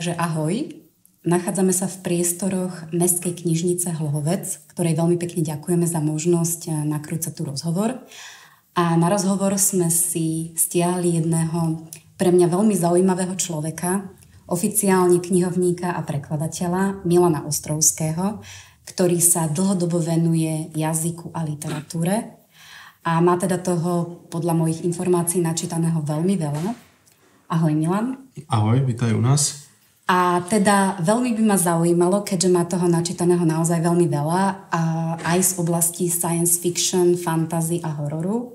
Takže ahoj. Nachádzame sa v priestoroch Mestskej knižnice Hlohovec, ktorej veľmi pekne ďakujeme za možnosť nakrúcať tu rozhovor. A na rozhovor sme si stiahli jedného pre mňa veľmi zaujímavého človeka, oficiálne knihovníka a prekladateľa Milana Ostrovského, ktorý sa dlhodobo venuje jazyku a literatúre a má teda toho podľa mojich informácií načítaného veľmi veľa. Ahoj Milan. Ahoj, vítaj u nás. A teda veľmi by ma zaujímalo, keďže má toho načítaného naozaj veľmi veľa, aj z oblasti science fiction, fantasy a hororu.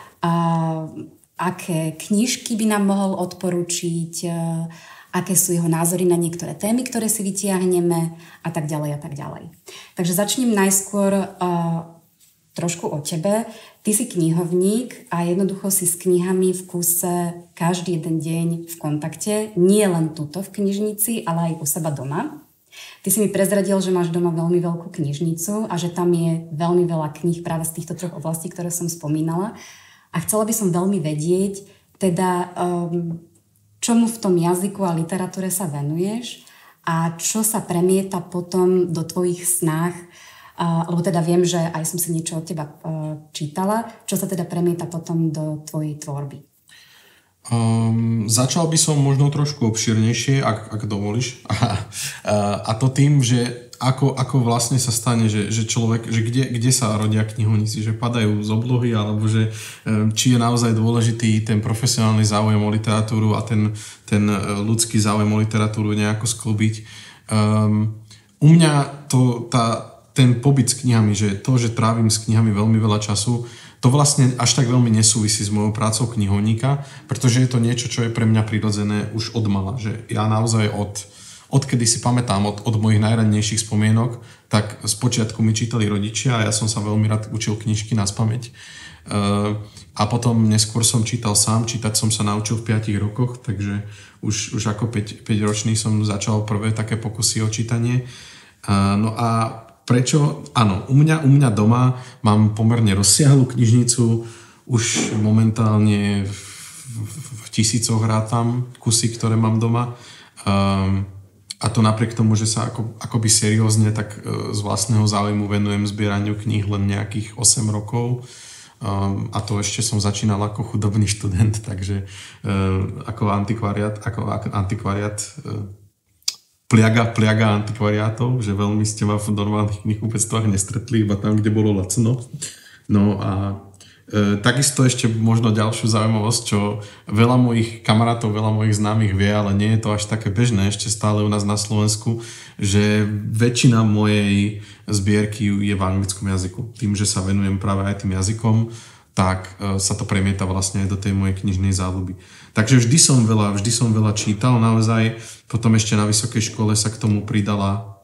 Aké knižky by nám mohol odporučiť, aké sú jeho názory na niektoré témy, ktoré si vytiahneme a tak ďalej a tak ďalej. Takže začnem najskôr trošku o tebe. Ty si knihovník a jednoducho si s knihami v kúse každý jeden deň v kontakte. Nie len tuto v knižnici, ale aj u seba doma. Ty si mi prezradil, že máš doma veľmi veľkú knižnicu a že tam je veľmi veľa kníh práve z týchto troch oblastí, ktoré som spomínala. A chcela by som veľmi vedieť, teda čomu v tom jazyku a literatúre sa venuješ a čo sa premieta potom do tvojich snách, lebo teda viem, že aj som si niečo od teba čítala, čo sa teda premieta potom do tvojej tvorby. Začal by som možno trošku obširnejšie, ak dovolíš. A to tým, že ako vlastne sa stane, že človek, že kde sa rodia knihovníci, že padajú z oblohy, alebo že či je naozaj dôležitý ten profesionálny záujem o literatúru a ten ľudský záujem o literatúru nejako sklbiť. U mňa ten pobyt s knihami, že trávim s knihami veľmi veľa času, to vlastne až tak veľmi nesúvisí s mojou prácou knihovníka, pretože je to niečo, čo je pre mňa prirodzené už od mala. Že ja naozaj odkedy si pamätám, od mojich najrannejších spomienok, tak spočiatku mi čítali rodičia a ja som sa veľmi rád učil knižky naspamäť. A potom neskôr som čítal sám, čítať som sa naučil v 5 rokoch, takže už ako 5-ročný som začal prvé také pokusy o čítanie. No a prečo? Áno, u mňa doma mám pomerne rozsiahlu knižnicu, už momentálne v tisícoch rátam kusy, ktoré mám doma. A to napriek tomu, že sa akoby seriózne tak z vlastného záujmu venujem zbieraniu kníh len nejakých 8 rokov. A to ešte som začínal ako chudobný študent, takže ako antikvariát pliaga antikvariátov, že veľmi ste ma v normálnych knihkupectvách nestretli, iba tam, kde bolo lacno. No a takisto ešte možno ďalšiu zaujímavosť, čo veľa mojich kamarátov, veľa mojich známych vie, ale nie je to až také bežné ešte stále u nás na Slovensku, že väčšina mojej zbierky je v anglickom jazyku. Tým, že sa venujem práve aj tým jazykom, tak sa to premieta vlastne aj do tej mojej knižnej záľuby. Takže vždy som veľa čítal, naozaj potom ešte na vysokej škole sa k tomu pridala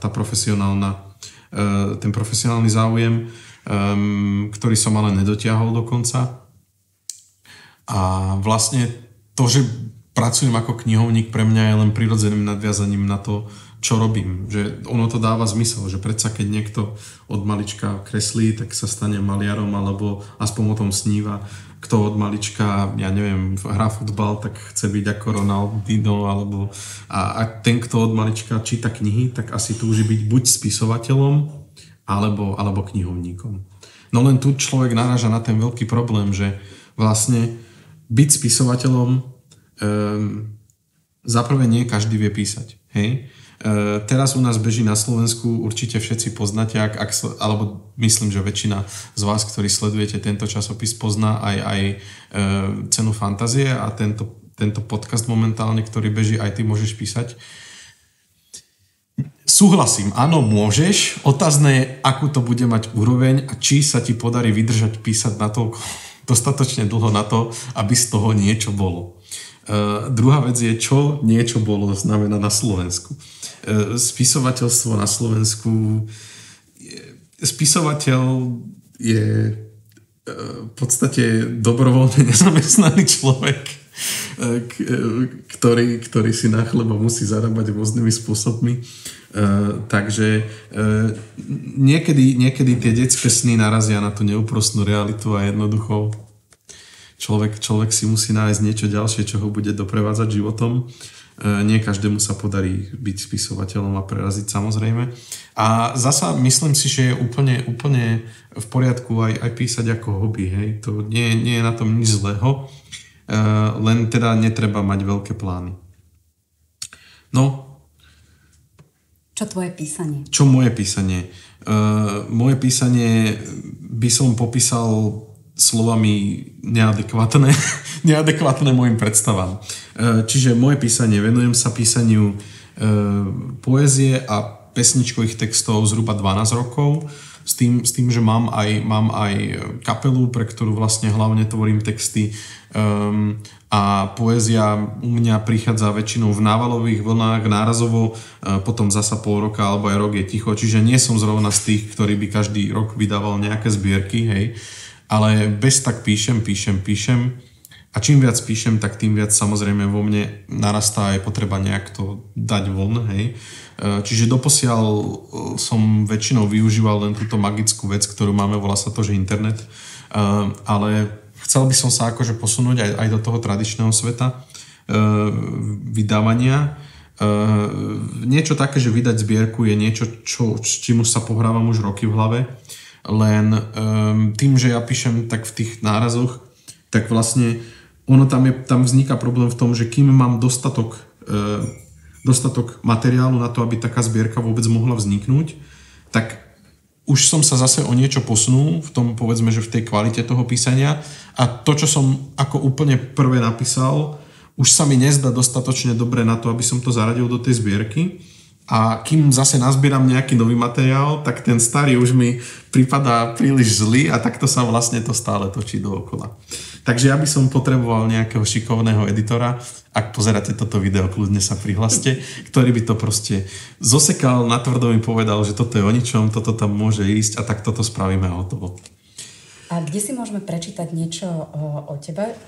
ten profesionálny záujem, ktorý som ale nedotiahol do konca. A vlastne to, že pracujem ako knihovník, pre mňa je len prirodzeným nadviazaním na to, čo robím. Že ono to dáva zmysel, že predsa keď niekto od malička kreslí, tak sa stane maliarom, alebo aspoň o tom sníva. Kto od malička, ja neviem, hrá futbal, tak chce byť ako Ronaldinho, alebo a ten, kto od malička číta knihy, tak asi túži byť buď spisovateľom, alebo knihovníkom. No len tu človek naráža na ten veľký problém, že vlastne byť spisovateľom zaprvé nie každý vie písať. Hej? Teraz u nás beží na Slovensku, určite všetci poznáte, alebo myslím, že väčšina z vás, ktorí sledujete tento časopis, pozná aj Cenu fantázie a tento podcast momentálne, ktorý beží, aj ty môžeš písať. Súhlasím, áno, môžeš. Otázne je, akú to bude mať úroveň a či sa ti podarí vydržať písať natoľko dostatočne dlho na to, aby z toho niečo bolo. Druhá vec je, čo niečo bolo znamená na Slovensku. Spisovateľstvo na Slovensku... Spisovateľ je v podstate dobrovoľne nezamestnaný človek, ktorý si na chleba musí zarábať rôznymi spôsobmi. Takže niekedy tie detské sny narazia na tú neúprostnú realitu a jednoducho človek si musí nájsť niečo ďalšie, čo ho bude doprevádzať životom. Nie každému sa podarí byť spisovateľom a preraziť samozrejme. A zasa myslím si, že je úplne v poriadku aj písať ako hobby. Hej? To nie je na tom nič zlého, len teda netreba mať veľké plány. No. Čo tvoje písanie? Čo moje písanie? Moje písanie by som popísal slovami neadekvátne môjim predstavám. Čiže moje písanie, venujem sa písaniu poézie a pesničkových textov zhruba 12 rokov. S tým, že mám aj kapelu, pre ktorú vlastne hlavne tvorím texty, a poézia u mňa prichádza väčšinou v návalových vlnách, nárazovo, potom zasa pol roka alebo aj rok je ticho, čiže nie som zrovna z tých, ktorí by každý rok vydával nejaké zbierky, hej, ale bez tak píšem a čím viac píšem, tak tým viac samozrejme vo mne narastá aj potreba nejak to dať von, hej. Čiže doposiaľ som väčšinou využíval len túto magickú vec, ktorú máme, volá sa to, že internet, ale chcel by som sa akože posunúť aj do toho tradičného sveta vydávania. Niečo také, že vydať zbierku je niečo, s čím už sa pohrávam už roky v hlave, len tým, že ja píšem tak v tých nárazoch, tak vlastne tam vzniká problém v tom, že kým mám dostatok materiálu na to, aby taká zbierka vôbec mohla vzniknúť, tak už som sa zase o niečo posunul v tom, povedzme, že v tej kvalite toho písania a to, čo som ako úplne prvé napísal, už sa mi nezdá dostatočne dobre na to, aby som to zaradil do tej zbierky a kým zase nazbieram nejaký nový materiál, tak ten starý už mi pripadá príliš zlý a takto sa vlastne to stále točí dookola. Takže ja by som potreboval nejakého šikovného editora. Ak pozeráte toto video, kľudne sa prihlaste, ktorý by to proste zosekal, natvrdo mi povedal, že toto je o ničom, toto tam môže ísť a tak toto spravíme a hotovo. A kde si môžeme prečítať niečo od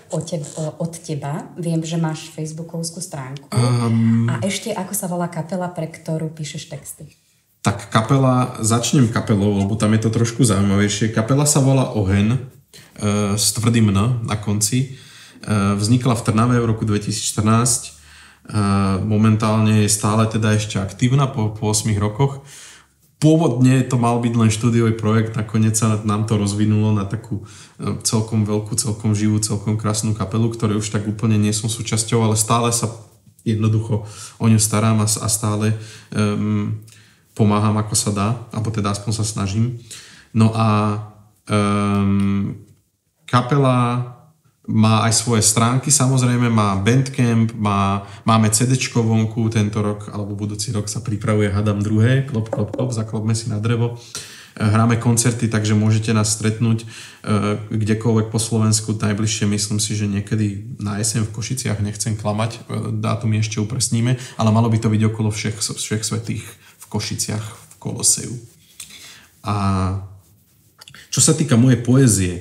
teba? Viem, že máš facebookovskú stránku. A ešte ako sa volá kapela, pre ktorú píšeš texty? Tak začnem kapelou, lebo tam je to trošku zaujímavejšie. Kapela sa volá Ohen, s tvrdým N na konci. Vznikla v Trnave v roku 2014. Momentálne je stále teda ešte aktívna po 8 rokoch. Pôvodne to mal byť len štúdiový projekt, nakoniec sa nám to rozvinulo na takú celkom veľkú, celkom živú, celkom krásnu kapelu, ktoré už tak úplne nie som súčasťou, ale stále sa jednoducho o ňu starám a stále pomáham ako sa dá, alebo teda aspoň sa snažím. No a kapela má aj svoje stránky, samozrejme má Bandcamp, máme CDčko vonku tento rok, alebo budúci rok sa pripravuje, hádam druhé, klop, zaklopme si na drevo. Hráme koncerty, takže môžete nás stretnúť kdekoľvek po Slovensku, najbližšie myslím si, že niekedy na jeseň v Košiciach, nechcem klamať, dátum ešte upresníme, ale malo by to byť okolo všech svätých v Košiciach, v Koloseu. A čo sa týka mojej poézie,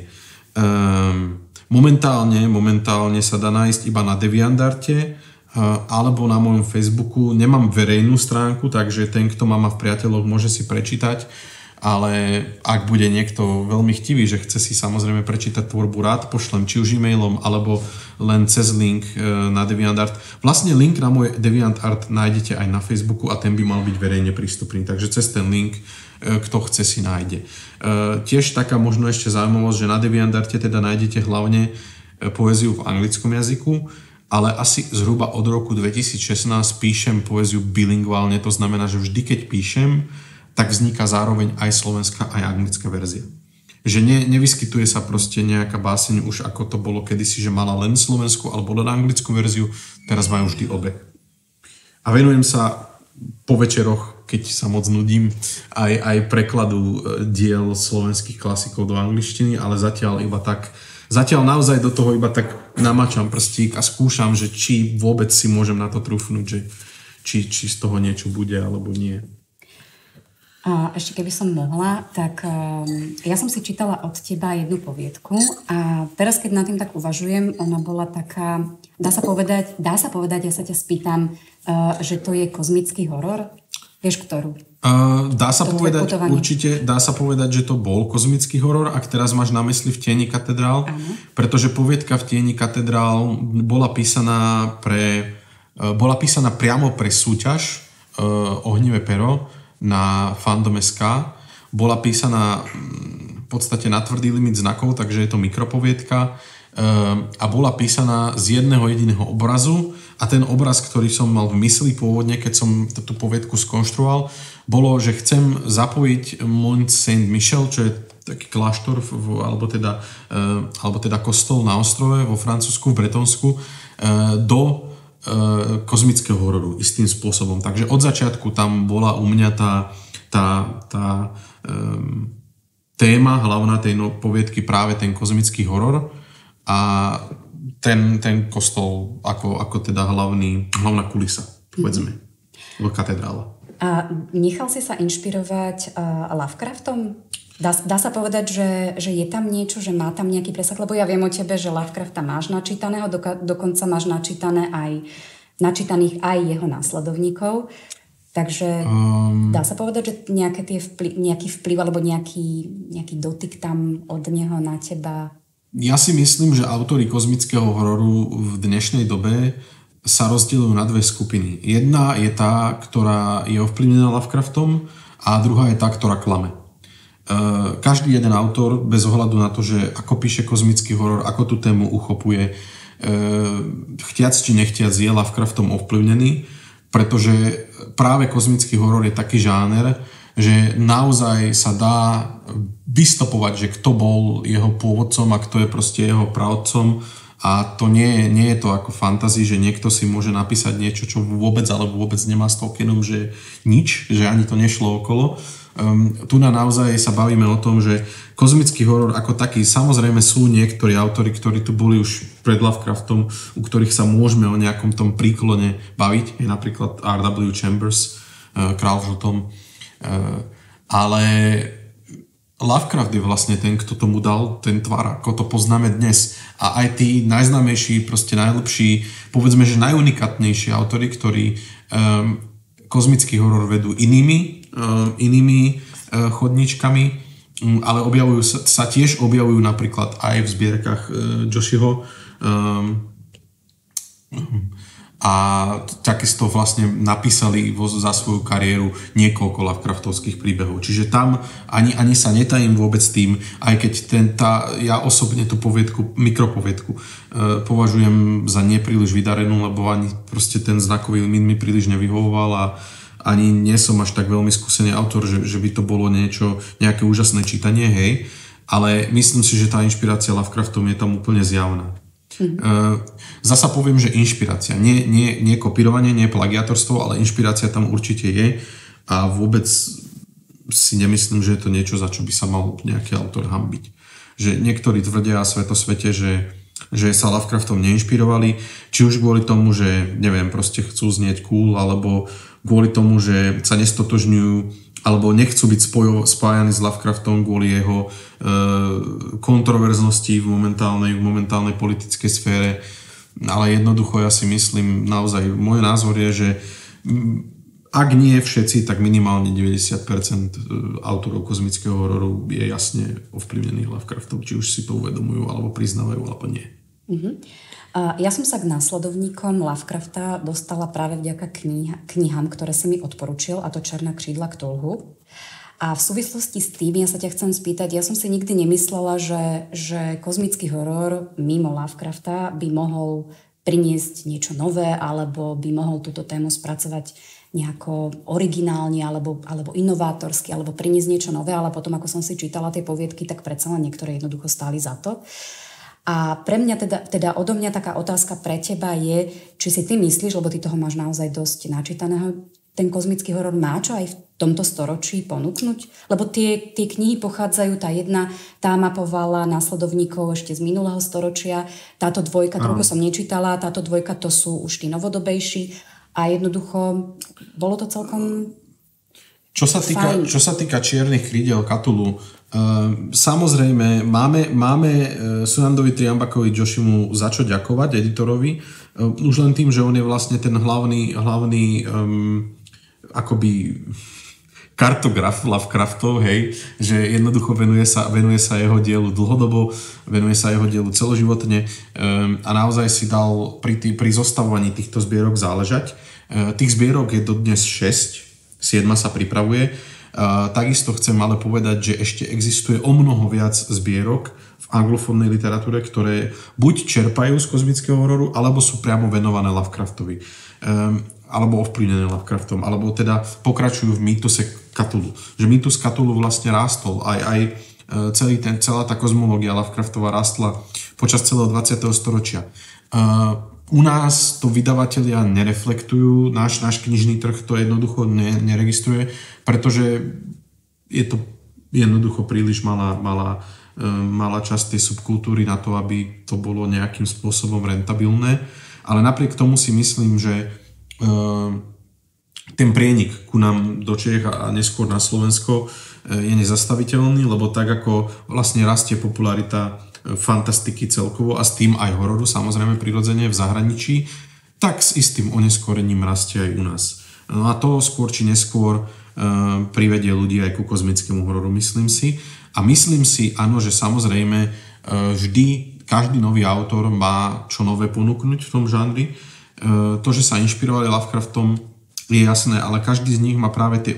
momentálne sa dá nájsť iba na DeviantArte alebo na mojom Facebooku. Nemám verejnú stránku, takže ten, kto má v priateľoch, môže si prečítať, ale ak bude niekto veľmi chtivý, že chce si samozrejme prečítať tvorbu, rád pošlem či už e-mailom alebo len cez link na DeviantArt. Vlastne link na môj DeviantArt nájdete aj na Facebooku a ten by mal byť verejne prístupný, takže cez ten link kto chce si nájde. Tiež taká možno ešte zaujímavosť, že na DeviantArte teda nájdete hlavne poéziu v anglickom jazyku, ale asi zhruba od roku 2016 píšem poéziu bilingválne, to znamená, že vždy keď píšem, tak vzniká zároveň aj slovenská, aj anglická verzia. Že nevyskytuje sa proste nejaká báseň už ako to bolo kedysi, že mala len slovenskú alebo len anglickú verziu, teraz majú vždy obe. A venujem sa po večeroch, keď sa moc nudím, aj prekladu diel slovenských klasikov do angličtiny, ale zatiaľ naozaj do toho iba tak namačam prstík a skúšam, že či vôbec si môžem na to trúfnuť, že či z toho niečo bude alebo nie. A ešte keby som mohla, tak ja som si čítala od teba jednu poviedku a teraz, keď nad tým tak uvažujem, ona bola taká, dá sa povedať, ja sa ťa spýtam, že to je kozmický horor? Vieš, ktorú? Dá sa povedať, určite dá sa povedať, že to bol kozmický horor, ak teraz máš na mysli V tieni katedrál, pretože poviedka V tieni katedrál bola písaná pre bola písaná priamo pre súťaž Ohnivé pero na Fandom.sk. Bola písaná v podstate na tvrdý limit znakov, takže je to mikropoviedka a bola písaná z jedného jediného obrazu a ten obraz, ktorý som mal v mysli pôvodne, keď som tú poviedku skonštruoval, bolo, že chcem zapojiť Mont Saint-Michel, čo je taký kláštor alebo teda kostol na ostrove vo Francúzsku, v Bretonsku, do kozmického hororu istým spôsobom. Takže od začiatku tam bola u mňa tá téma hlavná tej poviedky práve ten kozmický horor a ten kostol ako teda hlavná kulisa, povedzme, katedrála. A nechal si sa inšpirovať Lovecraftom? Dá sa povedať, že je tam niečo, že má tam nejaký presah? Lebo ja viem o tebe, že Lovecrafta máš načítaného, dokonca máš načítaných aj jeho následovníkov. Takže dá sa povedať, že nejaký vplyv alebo nejaký dotyk tam od neho na teba? Ja si myslím, že autori kozmického hororu v dnešnej dobe sa rozdielujú na dve skupiny. Jedna je tá, ktorá je ovplyvnená Lovecraftom a druhá je tá, ktorá klame. Každý jeden autor, bez ohľadu na to, že ako píše kozmický horor, ako tú tému uchopuje, chtiac či nechtiac je Lovecraftom ovplyvnený, pretože práve kozmický horor je taký žáner, že naozaj sa dá vystopovať, že kto bol jeho pôvodcom a kto je proste jeho pravodcom. A to nie je to ako fantasy, že niekto si môže napísať niečo, čo vôbec nemá s Tolkienom, že nič, že ani to nešlo okolo. Tu naozaj sa bavíme o tom, že kozmický horor ako taký, samozrejme sú niektorí autori, ktorí tu boli už pred Lovecraftom, u ktorých sa môžeme o nejakom tom príklone baviť, je napríklad R.W. Chambers, Král v žltom, ale Lovecraft je vlastne ten, kto tomu dal ten tvar, ako to poznáme dnes. A aj tí najznámejší, proste najlepší, povedzme, že najunikátnejší autori, ktorí kozmický horor vedú inými chodničkami, ale tiež objavujú napríklad aj v zbierkach Joshiho a takisto vlastne napísali za svoju kariéru niekoľko Lovecraftovských príbehov. Čiže tam ani sa netajím vôbec tým, aj keď ja osobne tú mikropoviedku považujem za nepríliš vydarenú, lebo ani proste ten znakový limit mi príliš nevyhovoval a ani nie som až tak veľmi skúsený autor, že by to bolo nejaké úžasné čítanie, hej. Ale myslím si, že tá inšpirácia Lovecraftom je tam úplne zjavná. Zasa poviem, že inšpirácia. Nie kopírovanie, nie plagiatorstvo, ale inšpirácia tam určite je a vôbec si nemyslím, že je to niečo, za čo by sa mal nejaký autor hanbiť. Že niektorí tvrdia svetosvete, že sa Lovecraftom neinšpirovali, či už kvôli tomu, že neviem, proste chcú znieť cool, alebo kvôli tomu, že sa nestotožňujú alebo nechcú byť spájani s Lovecraftom kvôli jeho kontroverznosti v momentálnej politickej sfére. Ale jednoducho ja si myslím, naozaj môj názor je, že ak nie všetci, tak minimálne 90% autorov kozmického hororu je jasne ovplyvnených Lovecraftom, či už si to uvedomujú, alebo priznávajú, alebo nie. Ja som sa k následovníkom Lovecrafta dostala práve vďaka knihám, ktoré si mi odporučil, a to Černá krídla Cthulhu. A v súvislosti s tým ja sa ťa chcem spýtať, ja som si nikdy nemyslela, že kozmický horor mimo Lovecrafta by mohol priniesť niečo nové, alebo by mohol túto tému spracovať nejako originálne, alebo inovátorsky, alebo priniesť niečo nové, ale potom, ako som si čítala tie poviedky, tak predsa len niektoré jednoducho stáli za to. A pre mňa teda odo mňa taká otázka pre teba je, či si ty myslíš, lebo ty toho máš naozaj dosť načítaného, ten kozmický horor má čo aj v tomto storočí ponúknuť? Lebo tie knihy pochádzajú, tá jedna, tá mapovala následovníkov ešte z minulého storočia, táto dvojka, toľko som nečítala, táto dvojka to sú už tí novodobejší a jednoducho bolo to celkom Čo sa týka Čiernych krídel Cthulhu, samozrejme máme Sunandovi Triambakovi Joshimu za čo ďakovať, editorovi, už len tým, že on je vlastne ten hlavný akoby kartograf Lovecraftov, hej, že jednoducho venuje sa jeho dielu dlhodobo, venuje sa jeho dielu celoživotne a naozaj si dal pri zostavovaní týchto zbierok záležať. Tých zbierok je dodnes 6, 7 sa pripravuje. Takisto chcem ale povedať, že ešte existuje o mnoho viac zbierok v anglofónnej literatúre, ktoré buď čerpajú z kozmického hororu, alebo sú priamo venované Lovecraftovi. Alebo ovplyvnené Lovecraftom, alebo teda pokračujú v mýtuse Cthulhu. Že mýtus Cthulhu vlastne rástol, aj celá tá kozmológia Lovecraftova rástla počas celého 20. storočia. U nás to vydavatelia nereflektujú, náš knižný trh to jednoducho neregistruje, pretože je to jednoducho príliš malá časť tej subkultúry na to, aby to bolo nejakým spôsobom rentabilné. Ale napriek tomu si myslím, že ten prienik ku nám do Čech a neskôr na Slovensko je nezastaviteľný, lebo tak ako vlastne rastie popularita fantastiky celkovo a s tým aj hororu, samozrejme prirodzene v zahraničí, tak s istým oneskorením rastie aj u nás. No a to skôr či neskôr privedie ľudí aj ku kozmickému hororu, myslím si. A myslím si, áno, že samozrejme vždy každý nový autor má čo nové ponúknuť v tom žánri. To, že sa inšpirovali Lovecraftom, je jasné, ale každý z nich má práve tie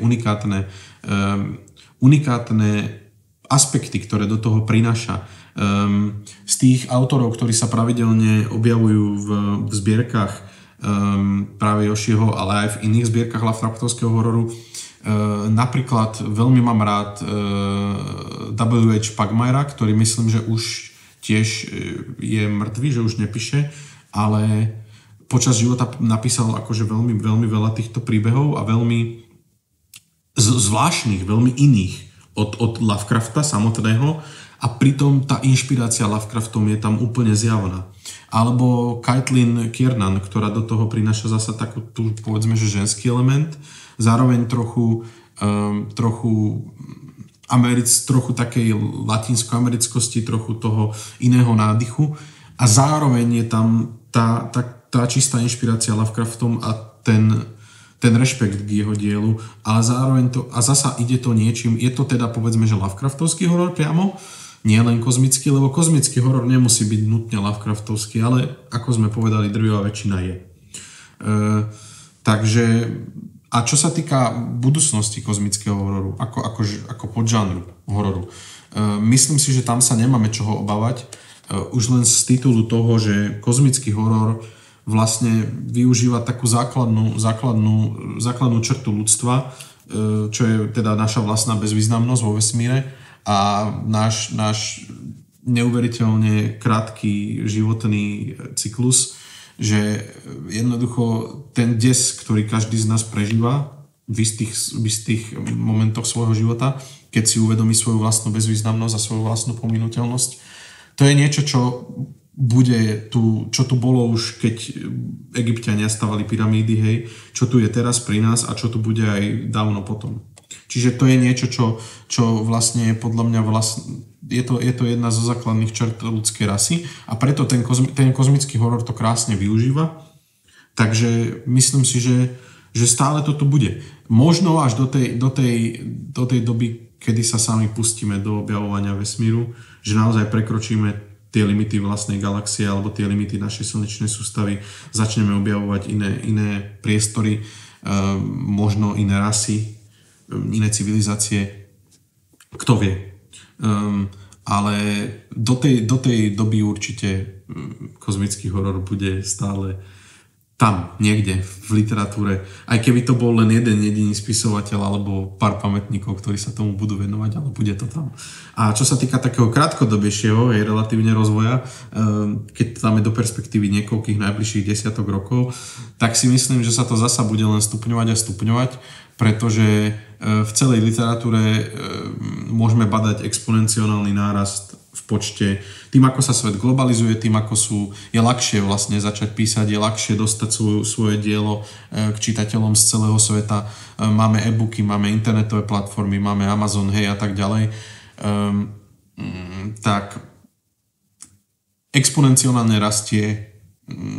unikátne aspekty, ktoré do toho prináša. Z tých autorov, ktorí sa pravidelne objavujú v zbierkach práve Jošiho, ale aj v iných zbierkach Lovecraftovského hororu, napríklad veľmi mám rád W.H. Pugmyra, ktorý myslím, že už tiež je mŕtvý, že už nepíše, ale počas života napísal akože veľmi, veľmi veľa týchto príbehov a veľmi zvláštnych, veľmi iných od Lovecrafta samotného a pritom tá inšpirácia Lovecraftom je tam úplne zjavná. Alebo Caitlin Kiernan, ktorá do toho prináša zasa takú, povedzme, že ženský element, zároveň trochu takej latinsko-americkosti, trochu toho iného nádychu a zároveň je tam tá čistá inšpirácia Lovecraftom a ten rešpekt k jeho dielu, ale zároveň zasa ide to niečím, je to teda povedzme, že Lovecraftovský horor priamo, nie len kozmický, lebo kozmický horor nemusí byť nutne Lovecraftovský, ale ako sme povedali, drvivá väčšina je. Takže, a čo sa týka budúcnosti kozmického hororu, ako podžánru hororu, myslím si, že tam sa nemáme čoho obávať, už len z titulu toho, že kozmický horor vlastne využíva takú základnú črtu ľudstva, čo je teda naša vlastná bezvýznamnosť vo vesmíre a náš neuveriteľne krátky životný cyklus, že jednoducho ten des, ktorý každý z nás prežíva v istých momentoch svojho života, keď si uvedomí svoju vlastnú bezvýznamnosť a svoju vlastnú pominuteľnosť, to je niečo, čo tu bolo už, keď Egypťania stavali pyramídy, hej, čo tu je teraz pri nás a čo tu bude aj dávno potom. Čiže to je niečo, čo vlastne podľa mňa je to jedna zo základných črt ľudskej rasy a preto ten kozmický horor to krásne využíva. Takže myslím si, že stále to tu bude. Možno až do tej doby, kedy sa sami pustíme do objavovania vesmíru, že naozaj prekročíme tie limity vlastnej galaxie alebo tie limity našej slnečnej sústavy, začneme objavovať iné priestory, možno iné rasy, iné civilizácie, kto vie. Ale do tej doby určite kozmický horor bude stále tam, niekde v literatúre. Aj keby to bol len jeden jediný spisovateľ alebo pár pamätníkov, ktorí sa tomu budú venovať, ale bude to tam. A čo sa týka takého krátkodobejšieho, je relatívne rozvoja, keď dáme do perspektívy niekoľkých najbližších desiatok rokov, tak si myslím, že sa to zasa bude len stupňovať, pretože v celej literatúre môžeme badať exponenciálny nárast v počte. Tým, ako sa svet globalizuje, tým, ako je ľahšie vlastne začať písať, je ľahšie dostať svoje dielo k čitateľom z celého sveta. Máme e-booky, máme internetové platformy, máme Amazon, hej a tak ďalej. Tak exponenciálne rastie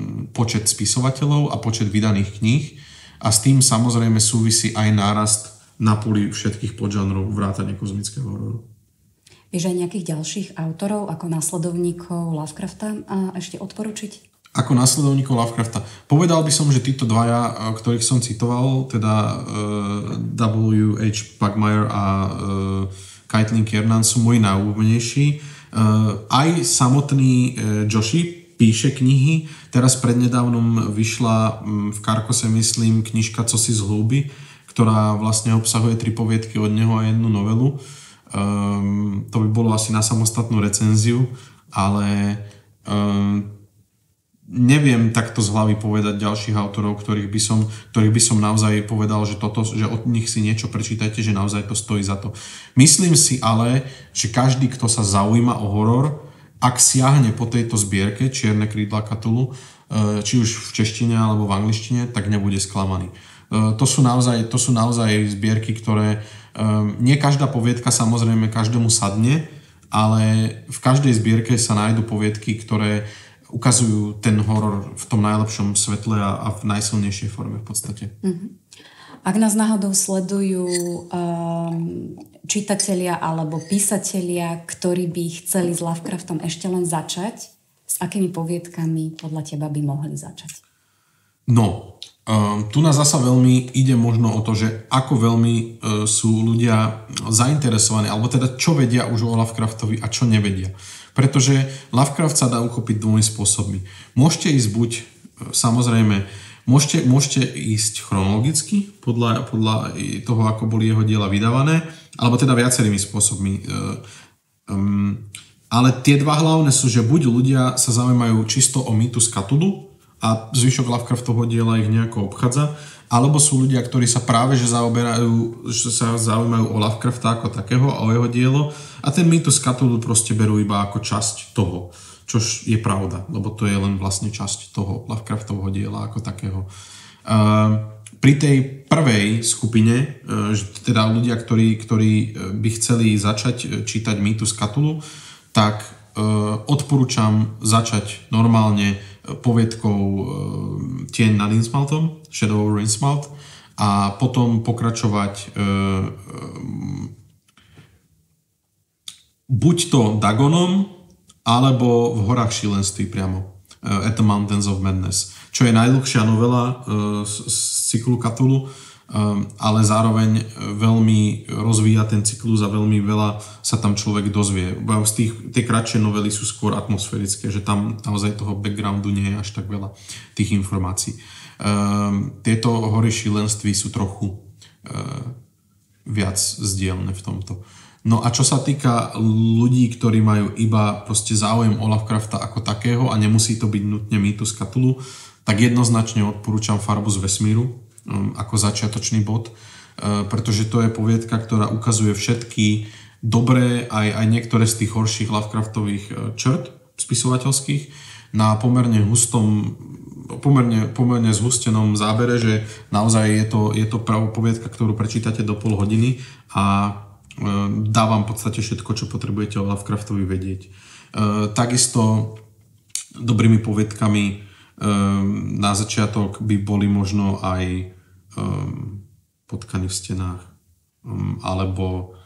počet spisovateľov a počet vydaných kníh a s tým samozrejme súvisí aj nárast na poli všetkých podžanrov vrátane kozmického hororu. Vieš aj nejakých ďalších autorov ako následovníkov Lovecrafta ešte odporučiť? Ako následovníkov Lovecrafta. Povedal by som, že títo dvaja, ktorých som citoval, teda W.H. Pugmire a Caitlin Kiernan sú moji najúbenejší. Aj samotný Joshi píše knihy. Teraz prednedávnom vyšla v Karkose, myslím, knižka Cosi z hĺby, ktorá vlastne obsahuje 3 poviedky od neho a 1 novelu. To by bolo asi na samostatnú recenziu, ale neviem takto z hlavy povedať ďalších autorov, ktorých by som naozaj povedal, že od nich si niečo prečítajte, že naozaj to stojí za to. Myslím si ale, že každý, kto sa zaujíma o horor, ak siahne po tejto zbierke Čierne krídla Cthulhu, či už v češtine alebo v angličtine, tak nebude sklamaný. To sú naozaj zbierky, ktoré nie každá poviedka samozrejme každému sadne, ale v každej zbierke sa nájdu poviedky, ktoré ukazujú ten horor v tom najlepšom svetle a v najsilnejšej forme v podstate. Ak nás náhodou sledujú čitatelia alebo písatelia, ktorí by chceli s Lovecraftom ešte len začať, s akými poviedkami podľa teba by mohli začať? No, tu nás zasa veľmi ide možno o to, že ako veľmi sú ľudia zainteresovaní, alebo teda čo vedia už o Lovecraftovi a čo nevedia. Pretože Lovecraft sa dá uchopiť 2 spôsobmi. Môžete ísť samozrejme, môžete ísť chronologicky podľa toho, ako boli jeho diela vydávané, alebo teda viacerými spôsobmi. Ale tie 2 hlavné sú, že buď ľudia sa zaujímajú čisto o mýtus Cthulhu, a zvyšok Lovecraftovho diela ich nejako obchádza, alebo sú ľudia, ktorí sa práve že zaujímajú o Lovecrafta ako takého a o jeho dielo a ten mýtus Cthulhu proste berú iba ako časť toho, čož je pravda, lebo to je len vlastne časť toho Lovecraftovho diela ako takého. Pri tej prvej skupine, teda ľudia, ktorí by chceli začať čítať mýtus Cthulhu, tak odporúčam začať normálne poviedkou Tieň nad Innsmouthom, Shadow over Innsmouth, a potom pokračovať buď to Dagonom, alebo v Horách šílenství priamo, At the Mountains of Madness, čo je najdlhšia novela z cyklu Cthulhu, ale zároveň veľmi rozvíja ten cyklus a veľmi veľa sa tam človek dozvie. Tie kratšie novely sú skôr atmosférické, že tam naozaj toho backgroundu nie je až tak veľa tých informácií. Tieto Hory šílenství sú trochu viac zdieľne v tomto. No a čo sa týka ľudí, ktorí majú iba proste záujem o Lovecrafta ako takého a nemusí to byť nutne mýtus Cthulhu, tak jednoznačne odporúčam Farbu z vesmíru ako začiatočný bod, pretože to je poviedka, ktorá ukazuje všetky dobré aj niektoré z tých horších Lovecraftových črt spisovateľských na pomerne zhustenom zábere, že naozaj je to poviedka, ktorú prečítate do pol hodiny a dá vám v podstate všetko, čo potrebujete o Lovecraftovi vedieť. Takisto dobrými poviedkami na začiatok by boli možno aj Potkany v stenách alebo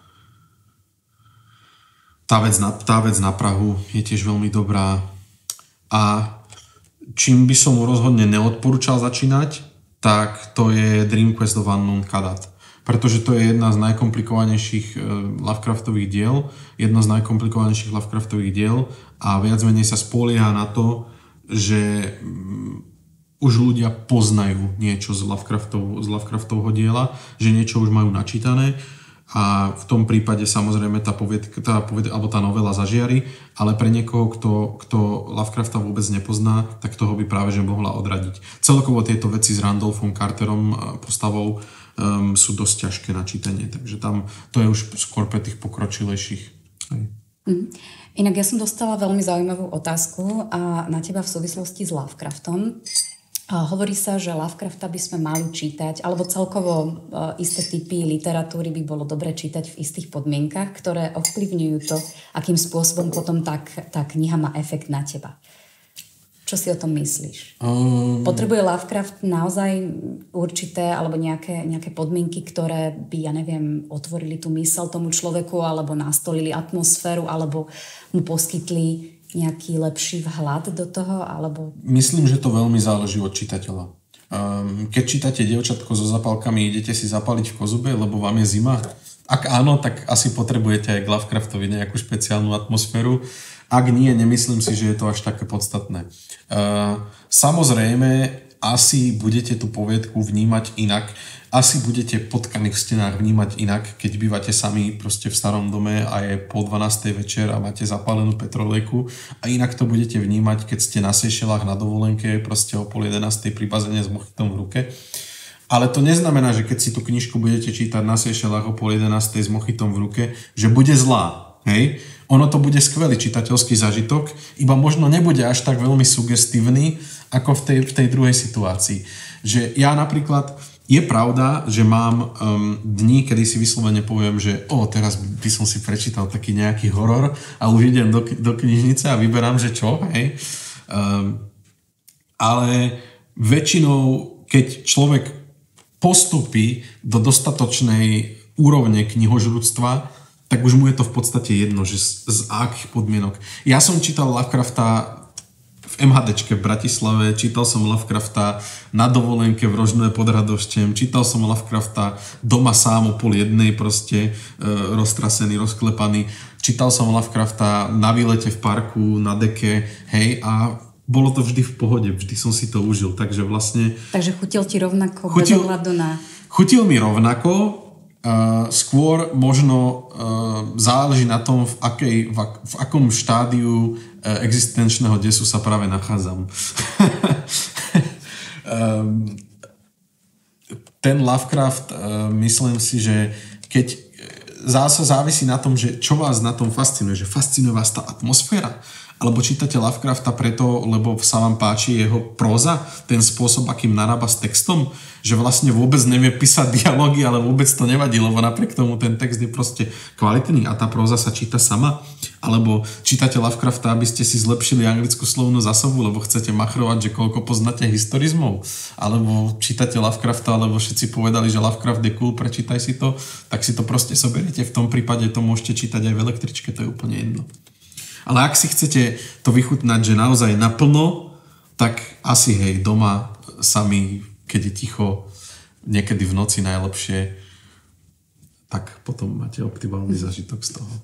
Tá vec na Prahu je tiež veľmi dobrá. A čím by som rozhodne neodporúčal začínať, tak to je Dream Quest of Unknown Kadath. Pretože to je jedna z najkomplikovanejších Lovecraftových diel a viac menej sa spolieha na to, že už ľudia poznajú niečo z Lovecraftovho diela, že niečo už majú načítané a v tom prípade samozrejme tá novela zažiari, ale pre niekoho, kto Lovecrafta vôbec nepozná, tak toho by práve že mohla odradiť. Celkovo tieto veci s Randolphom Carterom postavou sú dosť ťažké na čítanie, takže tam to je už skôr pre tých pokročilejších. Inak ja som dostala veľmi zaujímavú otázku na teba v súvislosti s Lovecraftom. Hovorí sa, že Lovecrafta by sme mali čítať, alebo celkovo isté typy literatúry by bolo dobre čítať v istých podmienkach, ktoré ovplyvňujú to, akým spôsobom potom tá kniha má efekt na teba. Čo si o tom myslíš? Potrebuje Lovecraft naozaj určité alebo nejaké podmienky, ktoré by, ja neviem, otvorili tú myseľ tomu človeku alebo nastolili atmosféru alebo mu poskytli nejaký lepší vhľad do toho? Alebo... Myslím, že to veľmi záleží od čitateľa. Keď čítate Dievčatko so zapálkami, idete si zapaliť v kozube, lebo vám je zima? Ak áno, tak asi potrebujete aj k Lovecraftovi nejakú špeciálnu atmosféru. Ak nie, nemyslím si, že je to až také podstatné. Samozrejme, asi budete tú poviedku vnímať inak. Asi budete potkaných v stenách vnímať inak, keď bývate sami proste v starom dome a je po 12. večer a máte zapálenú petrolejku. A inak to budete vnímať, keď ste na Seychelách na dovolenke, proste o 10:30 pri bazéne s mochitom v ruke. Ale to neznamená, že keď si tú knižku budete čítať na Seychelách o 10:30 s mochitom v ruke, že bude zlá. Hej? Ono to bude skvelý čitateľský zážitok, iba možno nebude až tak veľmi sugestívny, ako v tej druhej situácii. Že ja napríklad, je pravda, že mám dní, kedy si vyslovene poviem, že teraz by som si prečítal taký nejaký horor a už idem do knižnice a vyberám, že čo, hej. Ale väčšinou, keď človek postupí do dostatočnej úrovne knihožrúctva, tak už mu je to v podstate jedno, že z akých podmienok. Ja som čítal Lovecrafta v MHDčke v Bratislave, čítal som Lovecrafta na dovolenke v Rožné pod Radhošťem, čítal som Lovecrafta doma sám o 12:30 proste roztrasený, rozklepaný, čítal som Lovecrafta na výlete v parku, na deke, hej, a bolo to vždy v pohode, vždy som si to užil, takže vlastne... Takže chutil ti rovnako bez ohľadu na... Chutil mi rovnako, skôr možno záleží na tom, v akom štádiu existenčného desu sa práve nachádzam. Ten Lovecraft, myslím si, že keď zase závisí na tom, že čo vás na tom fascinuje, že fascinuje vás tá atmosféra, alebo čítate Lovecrafta preto, lebo sa vám páči jeho próza, ten spôsob, akým narába s textom, že vlastne vôbec nevie písať dialógy, ale vôbec to nevadí, lebo napriek tomu ten text je proste kvalitný a tá próza sa číta sama. Alebo čítate Lovecrafta, aby ste si zlepšili anglickú slovnú zásobu, lebo chcete machrovať, že koľko poznáte historizmov. Alebo čítate Lovecrafta, lebo všetci povedali, že Lovecraft je cool, prečítaj si to, tak si to proste zoberiete. V tom prípade to môžete čítať aj v električke, to je úplne jedno. Ale ak si chcete to vychutnať, že naozaj naplno, tak asi hej, doma sami, keď je ticho, niekedy v noci najlepšie, tak potom máte optimálny zážitok z toho.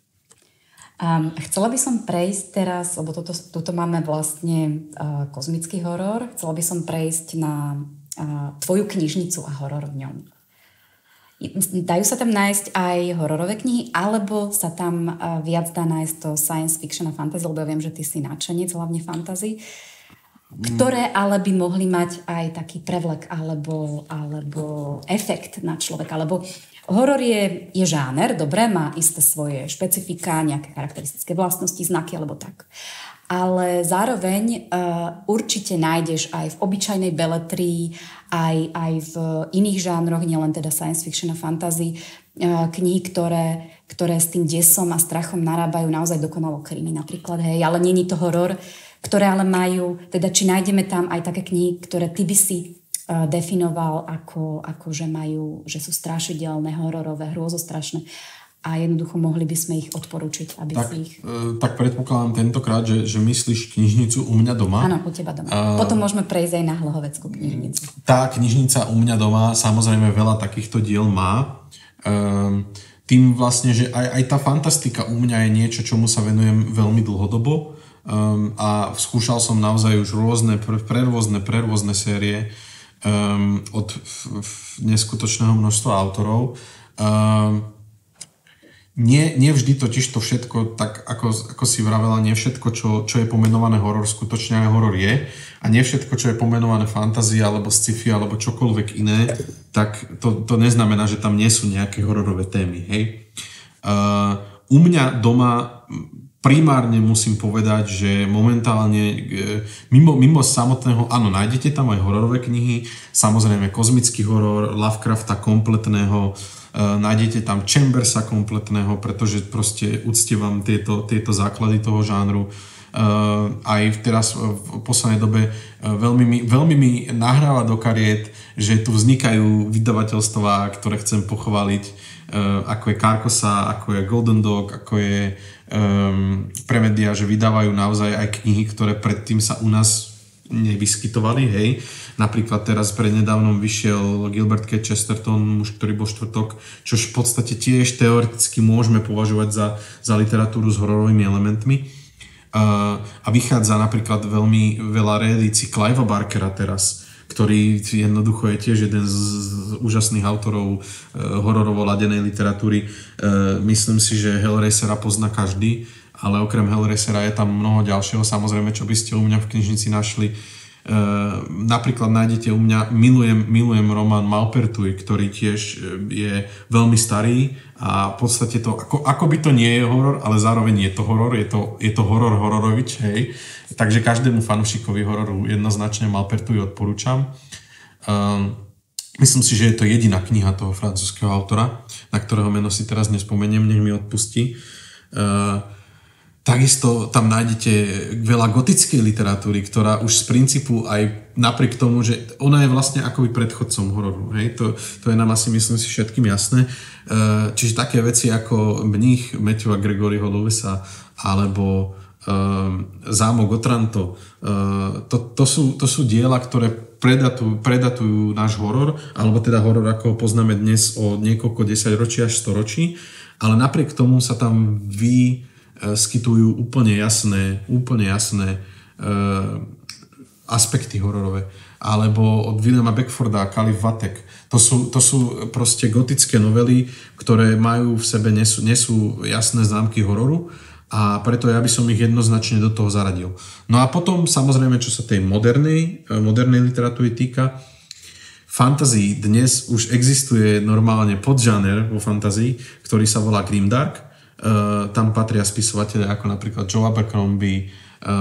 Chcela by som prejsť teraz, lebo tuto máme vlastne kozmický horor, chcela by som prejsť na tvoju knižnicu a horor v ňom. Dajú sa tam nájsť aj hororové knihy, alebo sa tam viac dá nájsť to science fiction a fantasy, lebo ja viem, že ty si nadšenec, hlavne fantasy, ktoré ale by mohli mať aj taký prevlek alebo efekt na človeka, lebo horor je žáner, dobre, má isté svoje špecifika, nejaké charakteristické vlastnosti, znaky alebo tak. Ale zároveň určite nájdeš aj v obyčajnej beletrii, aj v iných žánroch, nielen teda science fiction a fantasy, knihy, ktoré s tým desom a strachom narábajú naozaj dokonalo krimi napríklad, hej, ale nie je to horor, ktoré ale majú, teda či nájdeme tam aj také knihy, ktoré ty by si definoval ako že majú, že sú strašidelné, hororové, hrôzostrašné. A jednoducho mohli by sme ich odporúčiť, aby si ich... Tak predpokladám tentokrát, že myslíš knižnicu u mňa doma. Áno, u teba doma. Potom môžeme prejsť aj na Hlohoveckú knižnicu. Tá knižnica u mňa doma samozrejme veľa takýchto diel má. Tým vlastne, že aj tá fantastika u mňa je niečo, čomu sa venujem veľmi dlhodobo. A skúšal som naozaj už rôzne série od neskutočného množstva autorov. Nie vždy totiž to všetko, tak ako si vravela, nie všetko, čo je pomenované horor, skutočne aj horor je. A nie všetko, čo je pomenované fantázia, alebo sci-fi, alebo čokoľvek iné, tak to neznamená, že tam nie sú nejaké hororové témy. Hej? U mňa doma primárne musím povedať, že momentálne mimo samotného, áno, nájdete tam aj hororové knihy, samozrejme kozmický horor, Lovecrafta kompletného, nájdete tam Chambersa kompletného, pretože proste uctievam tieto základy toho žánru. Aj teraz v poslednej dobe veľmi mi nahráva do kariet, že tu vznikajú vydavateľstvá, ktoré chcem pochváliť, ako je Carcosa, ako je Golden Dog, ako je Premedia, že vydávajú naozaj aj knihy, ktoré predtým sa u nás nevyskytovali, hej. Napríklad teraz prednedávnom vyšiel Gilbert K. Chesterton, Muž, ktorý bol štvrtok, čož v podstate tiež teoreticky môžeme považovať za literatúru s hororovými elementmi. A vychádza napríklad veľmi veľa reedícií Clivea Barkera teraz, ktorý jednoducho je tiež jeden z úžasných autorov hororovo ladenej literatúry. Myslím si, že Hellraisera pozná každý, ale okrem Hellraisera je tam mnoho ďalšieho, samozrejme, čo by ste u mňa v knižnici našli. Napríklad nájdete u mňa, milujem román Maupertuis, ktorý tiež je veľmi starý a v podstate to, ako by to nie je horor, ale zároveň je to horor, je to horor hororovič, hej. Takže každému fanúšikovi hororu jednoznačne Maupertuis odporúčam. Myslím si, že je to jediná kniha toho francúzskeho autora, na ktorého meno si teraz nespomeniem, nech mi odpustí. Takisto tam nájdete veľa gotickej literatúry, ktorá už z princípu aj napriek tomu, že ona je vlastne akoby predchodcom hororu. Hej? To je nám asi, myslím si, všetkým jasné. Čiže také veci ako Mních Matthewa Gregoryho Lewisa alebo Zámok Otranto, to sú diela, ktoré predatujú náš horor, alebo teda horor, ako ho poznáme dnes o niekoľko desaťročí až storočí, ale napriek tomu sa tam skytujú úplne jasné aspekty hororové. Alebo od Williama Beckforda Kalif Vatek. To sú proste gotické novely, ktoré majú v sebe, nesú jasné známky hororu a preto ja by som ich jednoznačne do toho zaradil. No a potom samozrejme, čo sa tej modernej literatúry týka, fantasy dnes už existuje normálne podžáner vo fantasy, ktorý sa volá grimdark. Tam patria spisovatelia ako napríklad Joe Abercrombie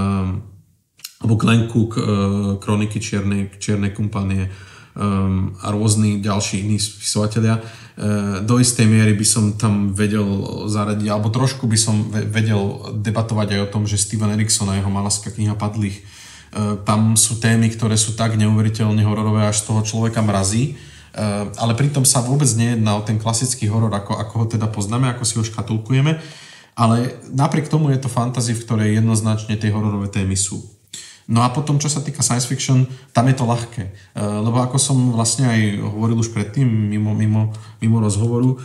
alebo Glenn Cook, Kroniky čiernej kompanie a rôzni ďalší iní spisovatelia. Do istej miery by som tam vedel zaradiť, alebo trošku by som vedel debatovať aj o tom, že Steven Erikson a jeho malarská kniha Padlých, tam sú témy, ktoré sú tak neuveriteľne hororové, až z toho človeka mrazí. Ale pritom sa vôbec nejedná o ten klasický horor, ako ho teda poznáme, ako si ho škatulkujeme, ale napriek tomu je to fantasy, v ktorej jednoznačne tie hororové témy sú. No a potom, čo sa týka science fiction, tam je to ľahké, lebo ako som vlastne aj hovoril už predtým, mimo rozhovoru,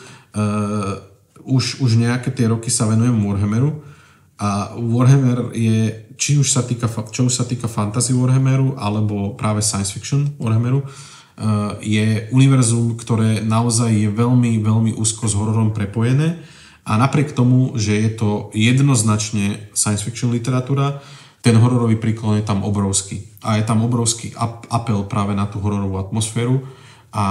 už nejaké tie roky sa venujem Warhammeru a Warhammer je, čo už sa týka fantasy Warhammeru, alebo práve science fiction Warhammeru, je univerzum, ktoré naozaj je veľmi, veľmi úzko s hororom prepojené a napriek tomu, že je to jednoznačne science fiction literatúra, ten hororový príklon je tam obrovský. A je tam obrovský apel práve na tú hororovú atmosféru a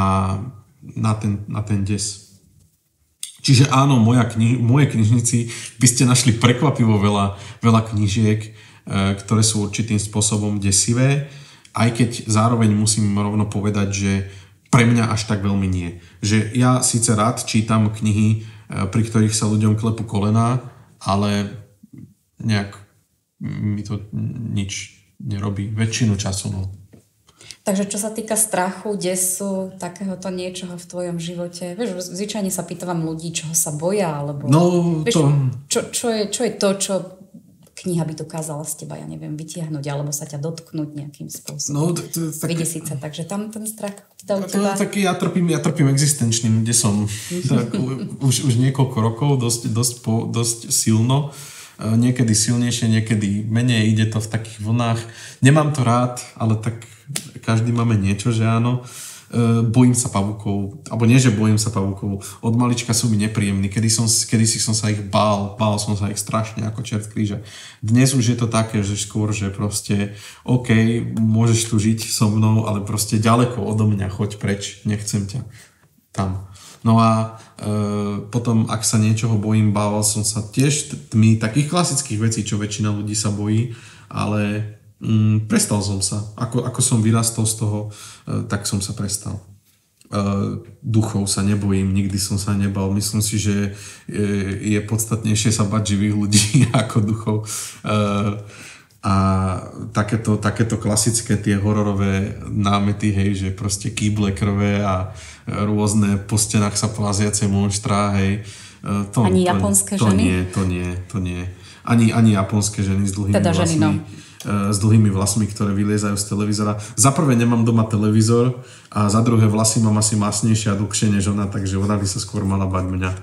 na ten des. Čiže áno, moje knižnici by ste našli prekvapivo veľa knížiek, ktoré sú určitým spôsobom desivé, aj keď zároveň musím rovno povedať, že pre mňa až tak veľmi nie. Že ja síce rád čítam knihy, pri ktorých sa ľuďom klepú kolená, ale nejak mi to nič nerobí. Väčšinu času, no. Takže čo sa týka strachu, desu, takéhoto niečoho v tvojom živote, vieš, zvyčajne sa pýtam ľudí, čoho sa boja, alebo vieš, čo je to, čo kniha by dokázala z teba, ja neviem, vytiahnuť, alebo sa ťa dotknúť nejakým spôsobom. Vydesiť sa, takže tam ten strach teda u teba... Tak ja trpím existenčným desom. Tak, už niekoľko rokov, dosť silno. Niekedy silnejšie, niekedy menej, ide to v takých vlnách. Nemám to rád, ale tak každý máme niečo, že áno. Bojím sa pavúkov, alebo nie, že bojím sa pavúkov, od malička sú mi nepríjemní, kedysi som sa ich bál som sa ich strašne ako čert kríža. Dnes už je to také, že skôr, že proste OK, môžeš tu žiť so mnou, ale proste ďaleko odo mňa, choď preč, nechcem ťa tam. No a potom, ak sa niečoho bojím, bával som sa tiež takých klasických vecí, čo väčšina ľudí sa bojí, ale prestal som sa. Ako som vyrastol z toho, tak som sa prestal. duchov sa nebojím, nikdy som sa nebal. Myslím si, že je podstatnejšie sa bať živých ľudí ako duchov. A takéto klasické tie hororové námety, hej, že proste kýble krve a rôzne po stenách sa pláziace monštrá, hej. Ani japonské ženy? To nie. Ani japonské ženy s dlhými vlasmi. S dlhými vlasmi, ktoré vyliezajú z televízora. Za prvé nemám doma televízor a za druhé vlasy mám asi masnejšie a dlhšie než ona, takže ona by sa skôr mala bať mňa.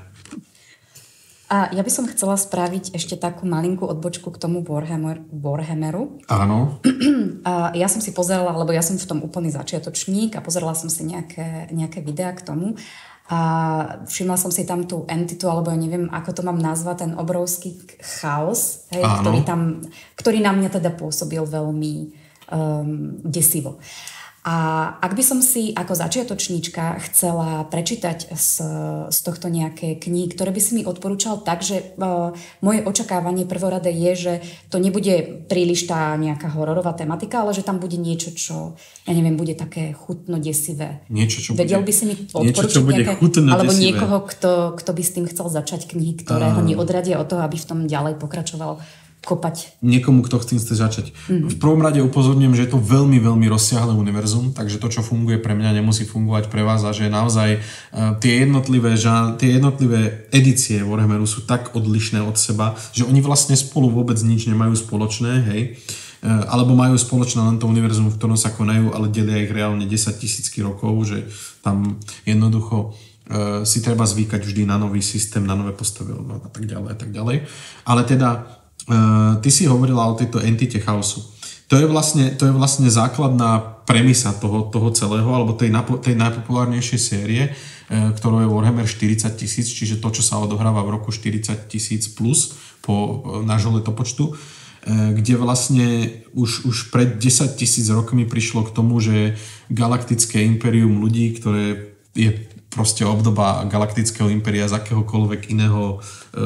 A ja by som chcela spraviť ešte takú malinkú odbočku k tomu Warhammeru. Áno. A ja som si pozerala, lebo ja som v tom úplný začiatočník a pozerala som si nejaké videá k tomu a všimla som si tam tú entitu, alebo ja neviem, ako to mám nazvať, ten obrovský chaos, hej, ktorý na mňa teda pôsobil veľmi desivo. A ak by som si ako začiatočníčka chcela prečítať z tohto nejaké knihy, ktoré by si mi odporúčal tak, že moje očakávanie prvoradé je, že to nebude príliš tá nejaká hororová tematika, ale že tam bude niečo, čo, ja neviem, bude také chutno desivé. Vedel by si mi odporučiť nejaké, alebo niekoho, kto by s tým chcel začať knihy, ktoré ho neodradia od toho, aby v tom ďalej pokračoval kopať. Niekomu, kto chce začať. V prvom rade upozorňujem, že je to veľmi, veľmi rozsiahle univerzum, takže to, čo funguje pre mňa, nemusí fungovať pre vás a že naozaj tie jednotlivé edície Warhammeru sú tak odlišné od seba, že oni vlastne spolu vôbec nič nemajú spoločné, hej? Alebo majú spoločné len to univerzum, v ktorom sa konajú, ale delia ich reálne 10 000 rokov, že tam jednoducho si treba zvykať vždy na nový systém, na nové postavy a tak ďalej, a tak ďalej. Ale teda ty si hovorila o tejto entite chaosu. To je vlastne základná premisa toho celého, alebo tej najpopulárnejšej série, ktorou je Warhammer 40 000, čiže to, čo sa odohráva v roku 40 000 plus po nášho letopočtu, kde vlastne už pred 10 000 rokmi prišlo k tomu, že galaktické impérium ľudí, ktoré je proste obdoba galaktického impéria z akéhokoľvek iného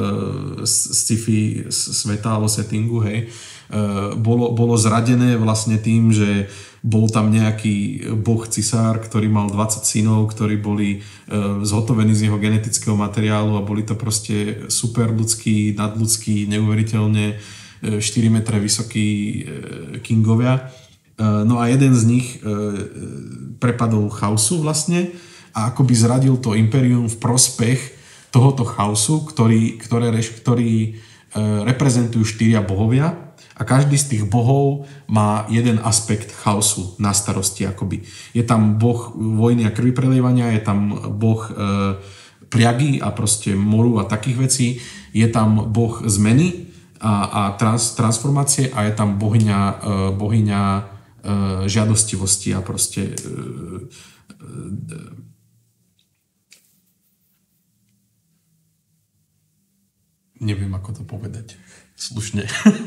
sci-fi sveta alebo settingu, hej, bolo zradené vlastne tým, že bol tam nejaký boh cisár, ktorý mal 20 synov, ktorí boli zhotovení z jeho genetického materiálu a boli to proste super ľudskí, nadľudskí, neuveriteľne 4 metre vysokí kingovia. No a jeden z nich prepadol chaosu vlastne a akoby zradil to impérium v prospech tohoto chaosu, ktorý reprezentujú 4 bohovia a každý z tých bohov má jeden aspekt chaosu na starosti akoby. Je tam boh vojny a krvi prelievania, je tam boh pliagy a proste moru a takých vecí, je tam boh zmeny a transformácie a je tam bohyňa žiadostivosti a proste neviem, ako to povedať slušne.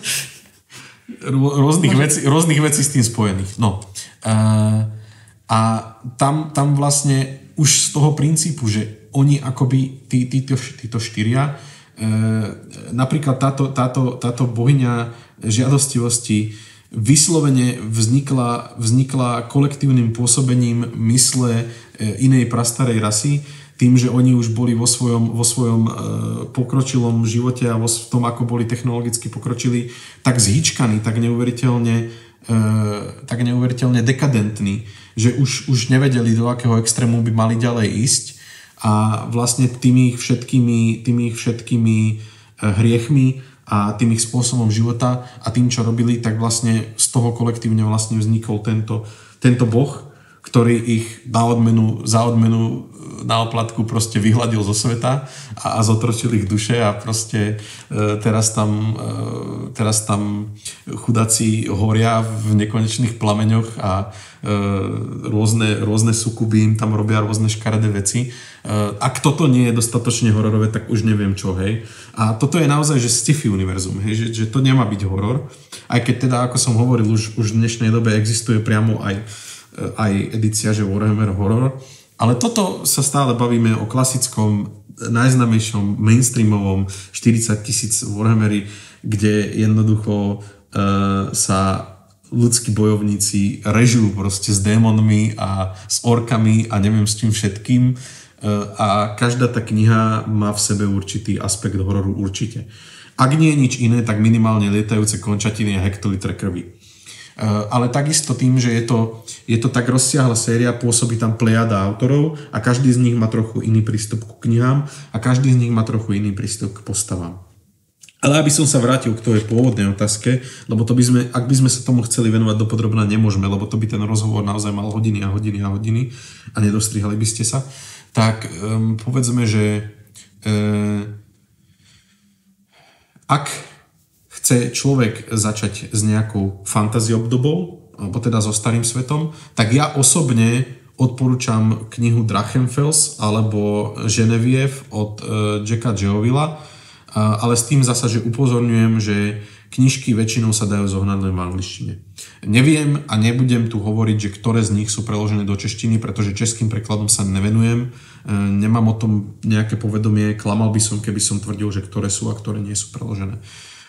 Rôznych vecí s tým spojených. No. A tam vlastne už z toho princípu, že oni akoby títo 4, napríklad táto bohyňa žiadostivosti vyslovene vznikla kolektívnym pôsobením mysle inej prastarej rasy, tým, že oni už boli vo svojom pokročilom živote a v tom, ako boli technologicky pokročili, tak zhyčkaní, tak neuveriteľne dekadentní, že už nevedeli, do akého extrému by mali ďalej ísť a vlastne tými ich všetkými hriechmi a tým ich spôsobom života a tým, čo robili, tak vlastne z toho kolektívne vlastne vznikol tento boh, ktorý ich za odmenu na oplatku proste vyhladil zo sveta a zotročil ich duše a proste teraz tam chudáci horia v nekonečných plameňoch a rôzne sukuby im tam robia rôzne škaredé veci. Ak toto nie je dostatočne hororové, tak už neviem čo, hej. A toto je naozaj, že sci-fi univerzum, hej, že to nemá byť horor. Aj keď teda, ako som hovoril, už v dnešnej dobe existuje priamo aj edícia, že Warhammer Horror. Ale toto sa stále bavíme o klasickom, najznámejšom mainstreamovom 40 000 Warhammeri, kde jednoducho sa ľudskí bojovníci režú proste s démonmi a s orkami a neviem s čím všetkým. A každá tá kniha má v sebe určitý aspekt hororu určite. Ak nie je nič iné, tak minimálne lietajúce končatiny a hektolitre krvi. Ale takisto tým, že je to tak rozsiahla séria, pôsobí tam plejada autorov a každý z nich má trochu iný prístup k knihám a každý z nich má trochu iný prístup k postavám. Ale aby som sa vrátil k tvojej pôvodnej otázke, lebo to ak by sme sa tomu chceli venovať dopodrobná, nemôžeme, lebo to by ten rozhovor naozaj mal hodiny a hodiny a hodiny a nedostrihali by ste sa, tak povedzme, že ak chce človek začať s nejakou fantasy obdobou, alebo teda so starým svetom, tak ja osobne odporúčam knihu Drachenfels alebo Genevieve od Jacka Geovilla, ale s tým zasa, že upozorňujem, že knižky väčšinou sa dajú zohnať len v angličtine. Neviem a nebudem tu hovoriť, že ktoré z nich sú preložené do češtiny, pretože českým prekladom sa nevenujem. Nemám o tom nejaké povedomie, klamal by som, keby som tvrdil, že ktoré sú a ktoré nie sú preložené.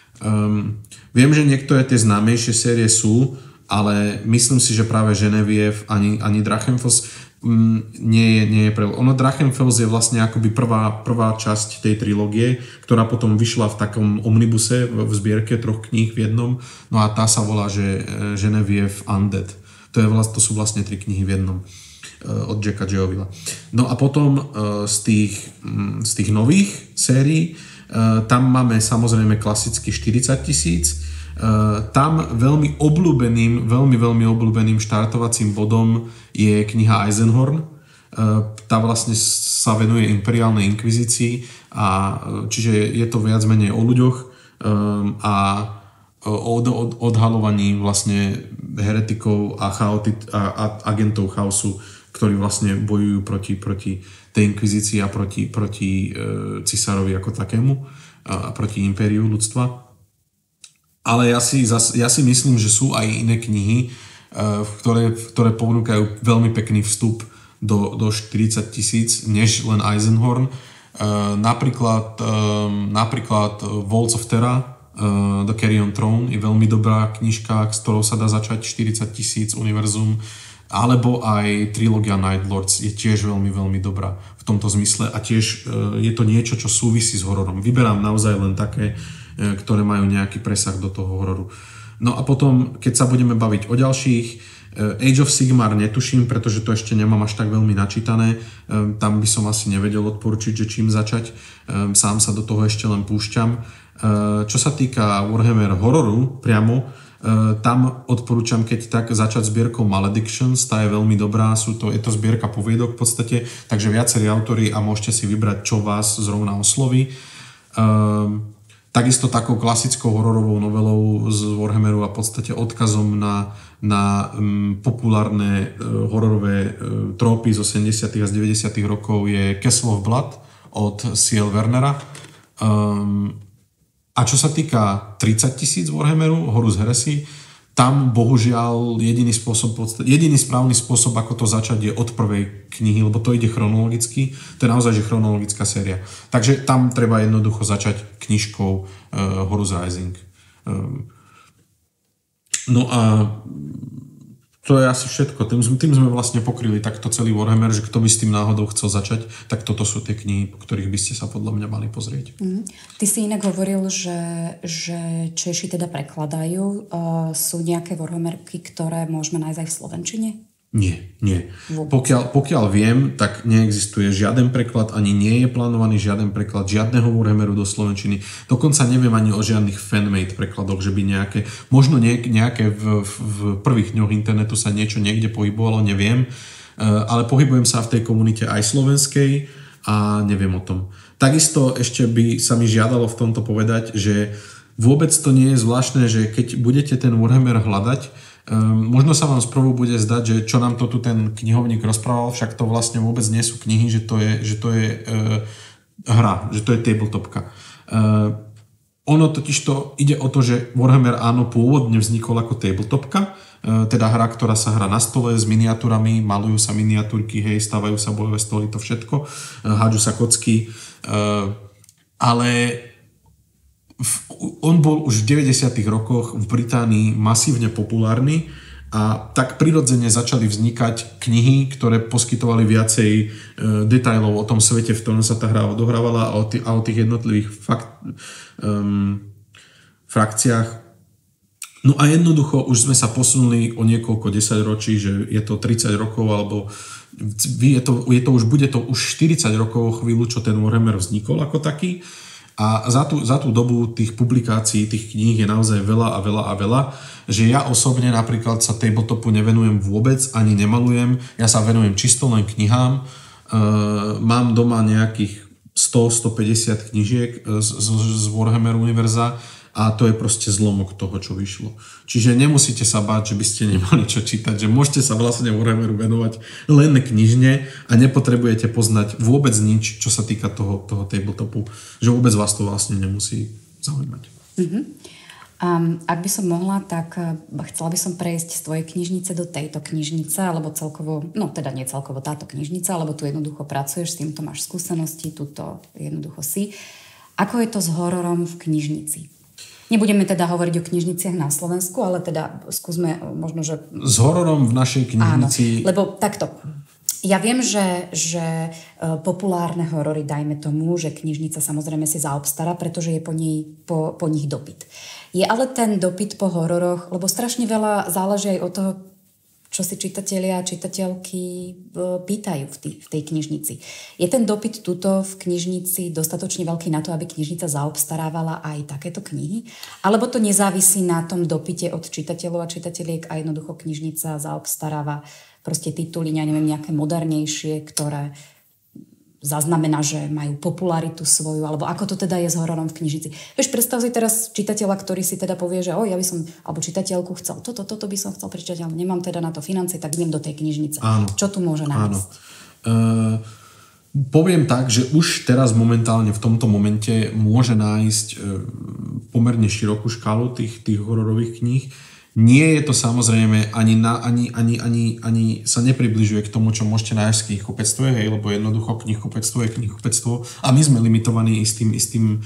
Viem, že niektoré tie známejšie série sú, ale myslím si, že práve Genevieve ani Drachenfels nie je Ono Drachenfels je vlastne akoby prvá časť tej trilógie, ktorá potom vyšla v takom omnibuse v zbierke 3 kníh v jednom, no a tá sa volá, že Genevieve Undead. To sú vlastne 3 knihy v jednom od Jacka Geovilla. No a potom z tých nových sérií tam máme samozrejme klasicky 40 000. Tam veľmi obľúbeným štartovacím bodom je kniha Eisenhorn. Tá vlastne sa venuje imperiálnej inkvizícii a čiže je to viac menej o ľuďoch a o odhalovaní vlastne heretikov a agentov chaosu, ktorí vlastne bojujú proti tej inkvizícii a proti cisárovi ako takému a proti impériu ľudstva. Ale ja si myslím, že sú aj iné knihy, ktoré ponúkajú veľmi pekný vstup do 40 000, než len Eisenhorn. Napríklad Walls of Terra, The Carrion Throne je veľmi dobrá knižka, s ktorou sa dá začať 40 000 univerzum. Alebo aj trilógia Night Lords je tiež veľmi, veľmi dobrá v tomto zmysle a tiež je to niečo, čo súvisí s hororom. Vyberám naozaj len také, ktoré majú nejaký presah do toho hororu. No a potom, keď sa budeme baviť o ďalších, Age of Sigmar netuším, pretože to ešte nemám až tak veľmi načítané. Tam by som asi nevedel odporučiť, že čím začať. Sám sa do toho ešte len púšťam. Čo sa týka Warhammer hororu priamo, tam odporúčam, keď tak, začať zbierkou Maledictions, tá je veľmi dobrá, je to zbierka poviedok v podstate, takže viacerí autori a môžete si vybrať, čo vás zrovna osloví. Takisto takou klasickou hororovou novelou z Warhammeru a v podstate odkazom na populárne hororové trópy z 80. a z 90. rokov je Castle of Blood od C.L. Wernera. A čo sa týka 30 000 Warhammeru, Horus Heresy, tam bohužiaľ jediný správny spôsob, ako to začať, je od prvej knihy, lebo to ide chronologicky, to je naozaj že chronologická séria. Takže tam treba jednoducho začať knižkou Horus Rising. No a to je asi všetko. Tým sme vlastne pokryli takto celý Warhammer, že kto by s tým náhodou chcel začať, tak toto sú tie knihy, po ktorých by ste sa podľa mňa mali pozrieť. Ty si inak hovoril, že Češi teda prekladajú. Sú nejaké Warhammerky, ktoré môžeme nájsť aj v slovenčine? Nie. Pokiaľ viem, tak neexistuje žiaden preklad, ani nie je plánovaný žiaden preklad žiadneho Warhammeru do slovenčiny. Dokonca neviem ani o žiadnych fanmade prekladoch, že by možno nejaké v prvých dňoch internetu sa niečo niekde pohybovalo, neviem, ale pohybujem sa v tej komunite aj slovenskej a neviem o tom. Takisto ešte by sa mi žiadalo v tomto povedať, že vôbec to nie je zvláštne, že keď budete ten Warhammer hľadať, možno sa vám sprvu bude zdať, že čo nám to tu ten knihovník rozprával, však to vlastne vôbec nie sú knihy, že to je hra, že to je tabletopka. Ono totižto ide o to, že Warhammer áno pôvodne vznikol ako tabletopka, teda hra, ktorá sa hrá na stole s miniatúrami, malujú sa miniatúrky, hej, stavajú sa bojové stoly, to všetko, hádžu sa kocky, ale on bol už v 90. rokoch v Británii masívne populárny a tak prirodzene začali vznikať knihy, ktoré poskytovali viacej detailov o tom svete, v ktorom sa tá hra odohrávala a o tých jednotlivých frakciách. No a jednoducho už sme sa posunuli o niekoľko desaťročí, že je to 30 rokov, alebo bude to už 40 rokov chvíľu, čo ten Warhammer vznikol ako taký. A za tú dobu tých publikácií, tých kníh je naozaj veľa a veľa a veľa, že ja osobne napríklad sa tabletopu nevenujem vôbec, ani nemalujem, ja sa venujem čisto len knihám. Mám doma nejakých 100-150 knižiek z Warhammer univerza a to je proste zlomok toho, čo vyšlo. Čiže nemusíte sa báť, že by ste nemali čo čítať, že môžete sa vlastne Warhammeru venovať len knižne a nepotrebujete poznať vôbec nič, čo sa týka toho tabletopu, že vôbec vás to vlastne nemusí zaujímať. Mm-hmm. Ak by som mohla, tak chcela by som prejsť z tvojej knižnice do tejto knižnice, alebo celkovo, no teda nie celkovo táto knižnica, alebo tu jednoducho pracuješ, s týmto máš skúsenosti, tuto jednoducho si. Ako je to s hororom v knižnici? Nebudeme teda hovoriť o knižniciach na Slovensku, ale teda skúsme možno, že... S hororom v našej knižnici... Áno, lebo takto. Ja viem, že populárne horory, dajme tomu, že knižnica samozrejme si zaobstará, pretože je po nich dopyt. Je ale ten dopyt po hororoch, lebo strašne veľa záleží aj od toho, čo si čitatelia a čitateľky pýtajú v tej knižnici. Je ten dopyt tuto v knižnici dostatočne veľký na to, aby knižnica zaobstarávala aj takéto knihy? Alebo to nezávisí na tom dopyte od čitateľov a čitateľiek a jednoducho knižnica zaobstaráva proste tituly, neviem, nejaké modernejšie, ktoré zaznamená, že majú popularitu svoju, alebo ako to teda je s hororom v knižnici. Vieš, predstav si teraz čitateľa, ktorý si teda povie, že ja by som, alebo čitateľku chcel, toto by som chcel prečítať, ale nemám teda na to financie, tak idem do tej knižnice. Áno. Čo tu môže nájsť? Poviem tak, že už teraz momentálne v tomto momente môže nájsť pomerne širokú škálu tých hororových kníh. Nie je to samozrejme ani sa nepribližuje k tomu, čo môžete nájsť v knihkupectve, lebo jednoducho knihkupectvo je knihkupectvo a my sme limitovaní istým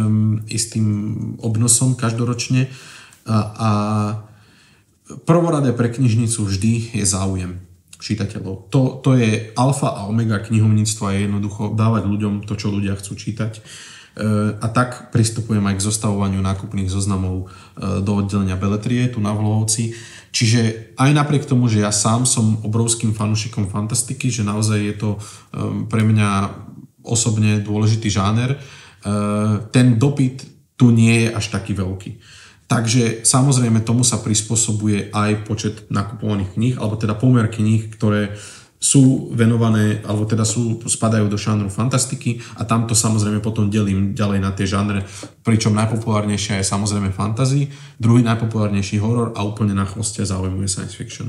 obnosom každoročne a prvoradé pre knižnicu vždy je záujem čitateľov. To je alfa a omega knihovníctva, je jednoducho dávať ľuďom to, čo ľudia chcú čítať. A tak pristupujem aj k zostavovaniu nákupných zoznamov do oddelenia beletrie tu na Vlhovci. Čiže aj napriek tomu, že ja sám som obrovským fanúšikom fantastiky, že naozaj je to pre mňa osobne dôležitý žáner, ten dopyt tu nie je až taký veľký. Takže samozrejme tomu sa prispôsobuje aj počet nakupovaných kníh, alebo teda pomer kníh, ktoré sú venované, alebo teda spadajú do žánru fantastiky a tamto samozrejme potom delím ďalej na tie žánre, pričom najpopulárnejšia je samozrejme fantasy, druhý najpopulárnejší horor a úplne na chvoste záujmuje science fiction.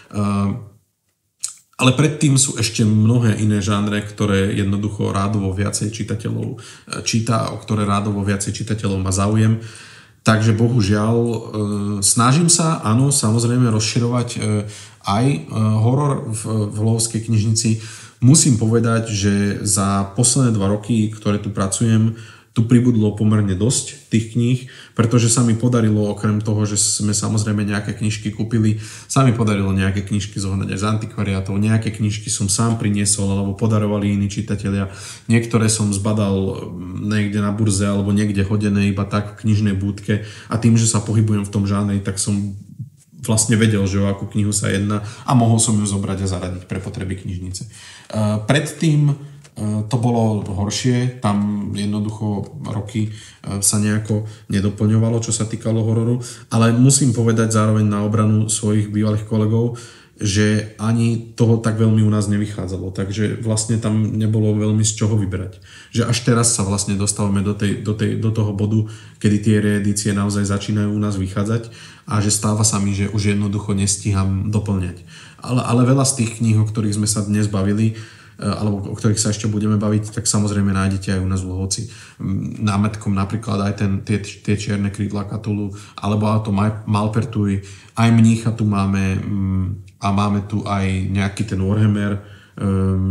Ale predtým sú ešte mnohé iné žánre, ktoré jednoducho rádovo viacej čitateľov číta, o ktoré rádovo viacej čitateľov má záujem. Takže bohužiaľ snažím sa, áno, samozrejme rozširovať aj horor v Hlovskej knižnici. Musím povedať, že za posledné 2 roky, ktoré tu pracujem, tu pribudlo pomerne dosť tých kníh, pretože sa mi podarilo, okrem toho, že sme samozrejme nejaké knižky kúpili, sa mi podarilo nejaké knižky zohnať aj z antikvariátov, nejaké knižky som sám priniesol alebo podarovali iní čitatelia. Niektoré som zbadal niekde na burze alebo niekde hodené iba tak v knižnej búdke a tým, že sa pohybujem v tom žánri, tak som vlastne vedel, že o akú knihu sa jedná a mohol som ju zobrať a zaradiť pre potreby knižnice. Predtým to bolo horšie, tam jednoducho roky sa nejako nedoplňovalo, čo sa týkalo hororu, ale musím povedať zároveň na obranu svojich bývalých kolegov, že ani toho tak veľmi u nás nevychádzalo, takže vlastne tam nebolo veľmi z čoho vyberať. Že až teraz sa vlastne dostávame do toho bodu, kedy tie reedície naozaj začínajú u nás vychádzať a že stáva sa mi, že už jednoducho nestíham doplňať. Ale veľa z tých kníh, o ktorých sme sa dnes bavili, alebo o ktorých sa ešte budeme baviť, tak samozrejme nájdete aj u nás v Lvovci. Námetkom napríklad aj tie čierne krídla Cthulhu, alebo to Malpertuj, aj Mnícha tu máme a máme tu aj nejaký ten Warhammer.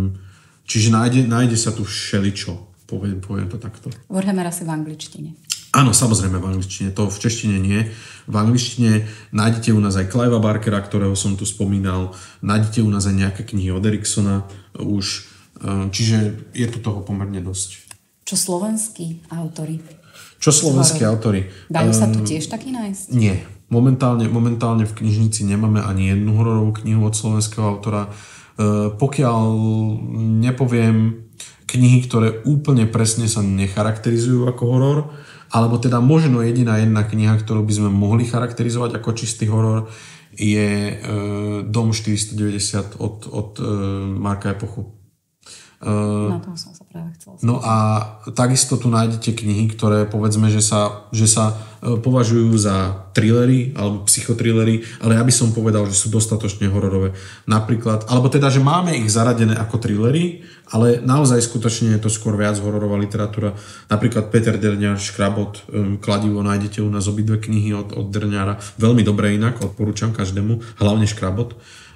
Čiže nájde sa tu všeličo, poviem to takto. Warhammer asi v angličtine. Áno, samozrejme v angličtine, to v češtine nie. V angličtine nájdete u nás aj Clivea Barkera, ktorého som tu spomínal, nájdete u nás aj nejaké knihy od Eriksona už, čiže je tu toho pomerne dosť. Čo slovenskí autory? Čo slovenskí autory? Dajú sa tu tiež taký nájsť? Nie. Momentálne v knižnici nemáme ani jednu hororovú knihu od slovenského autora. Pokiaľ nepoviem knihy, ktoré úplne presne sa necharakterizujú ako horor, alebo teda možno jediná jedna kniha, ktorú by sme mohli charakterizovať ako čistý horor, je Dom 490 od Marka Epochu. Na tom som sa práve chcela. No a takisto tu nájdete knihy, ktoré povedzme, že sa považujú za thrillery alebo psychotrillery, ale ja by som povedal, že sú dostatočne hororové. Napríklad, alebo teda, že máme ich zaradené ako thrillery, ale naozaj skutočne je to skôr viac hororová literatúra. Napríklad Peter Drňar, Škrabot, Kladivo, nájdete u nás obidve knihy od Drňara. Veľmi dobré inak, odporúčam každému, hlavne Škrabot.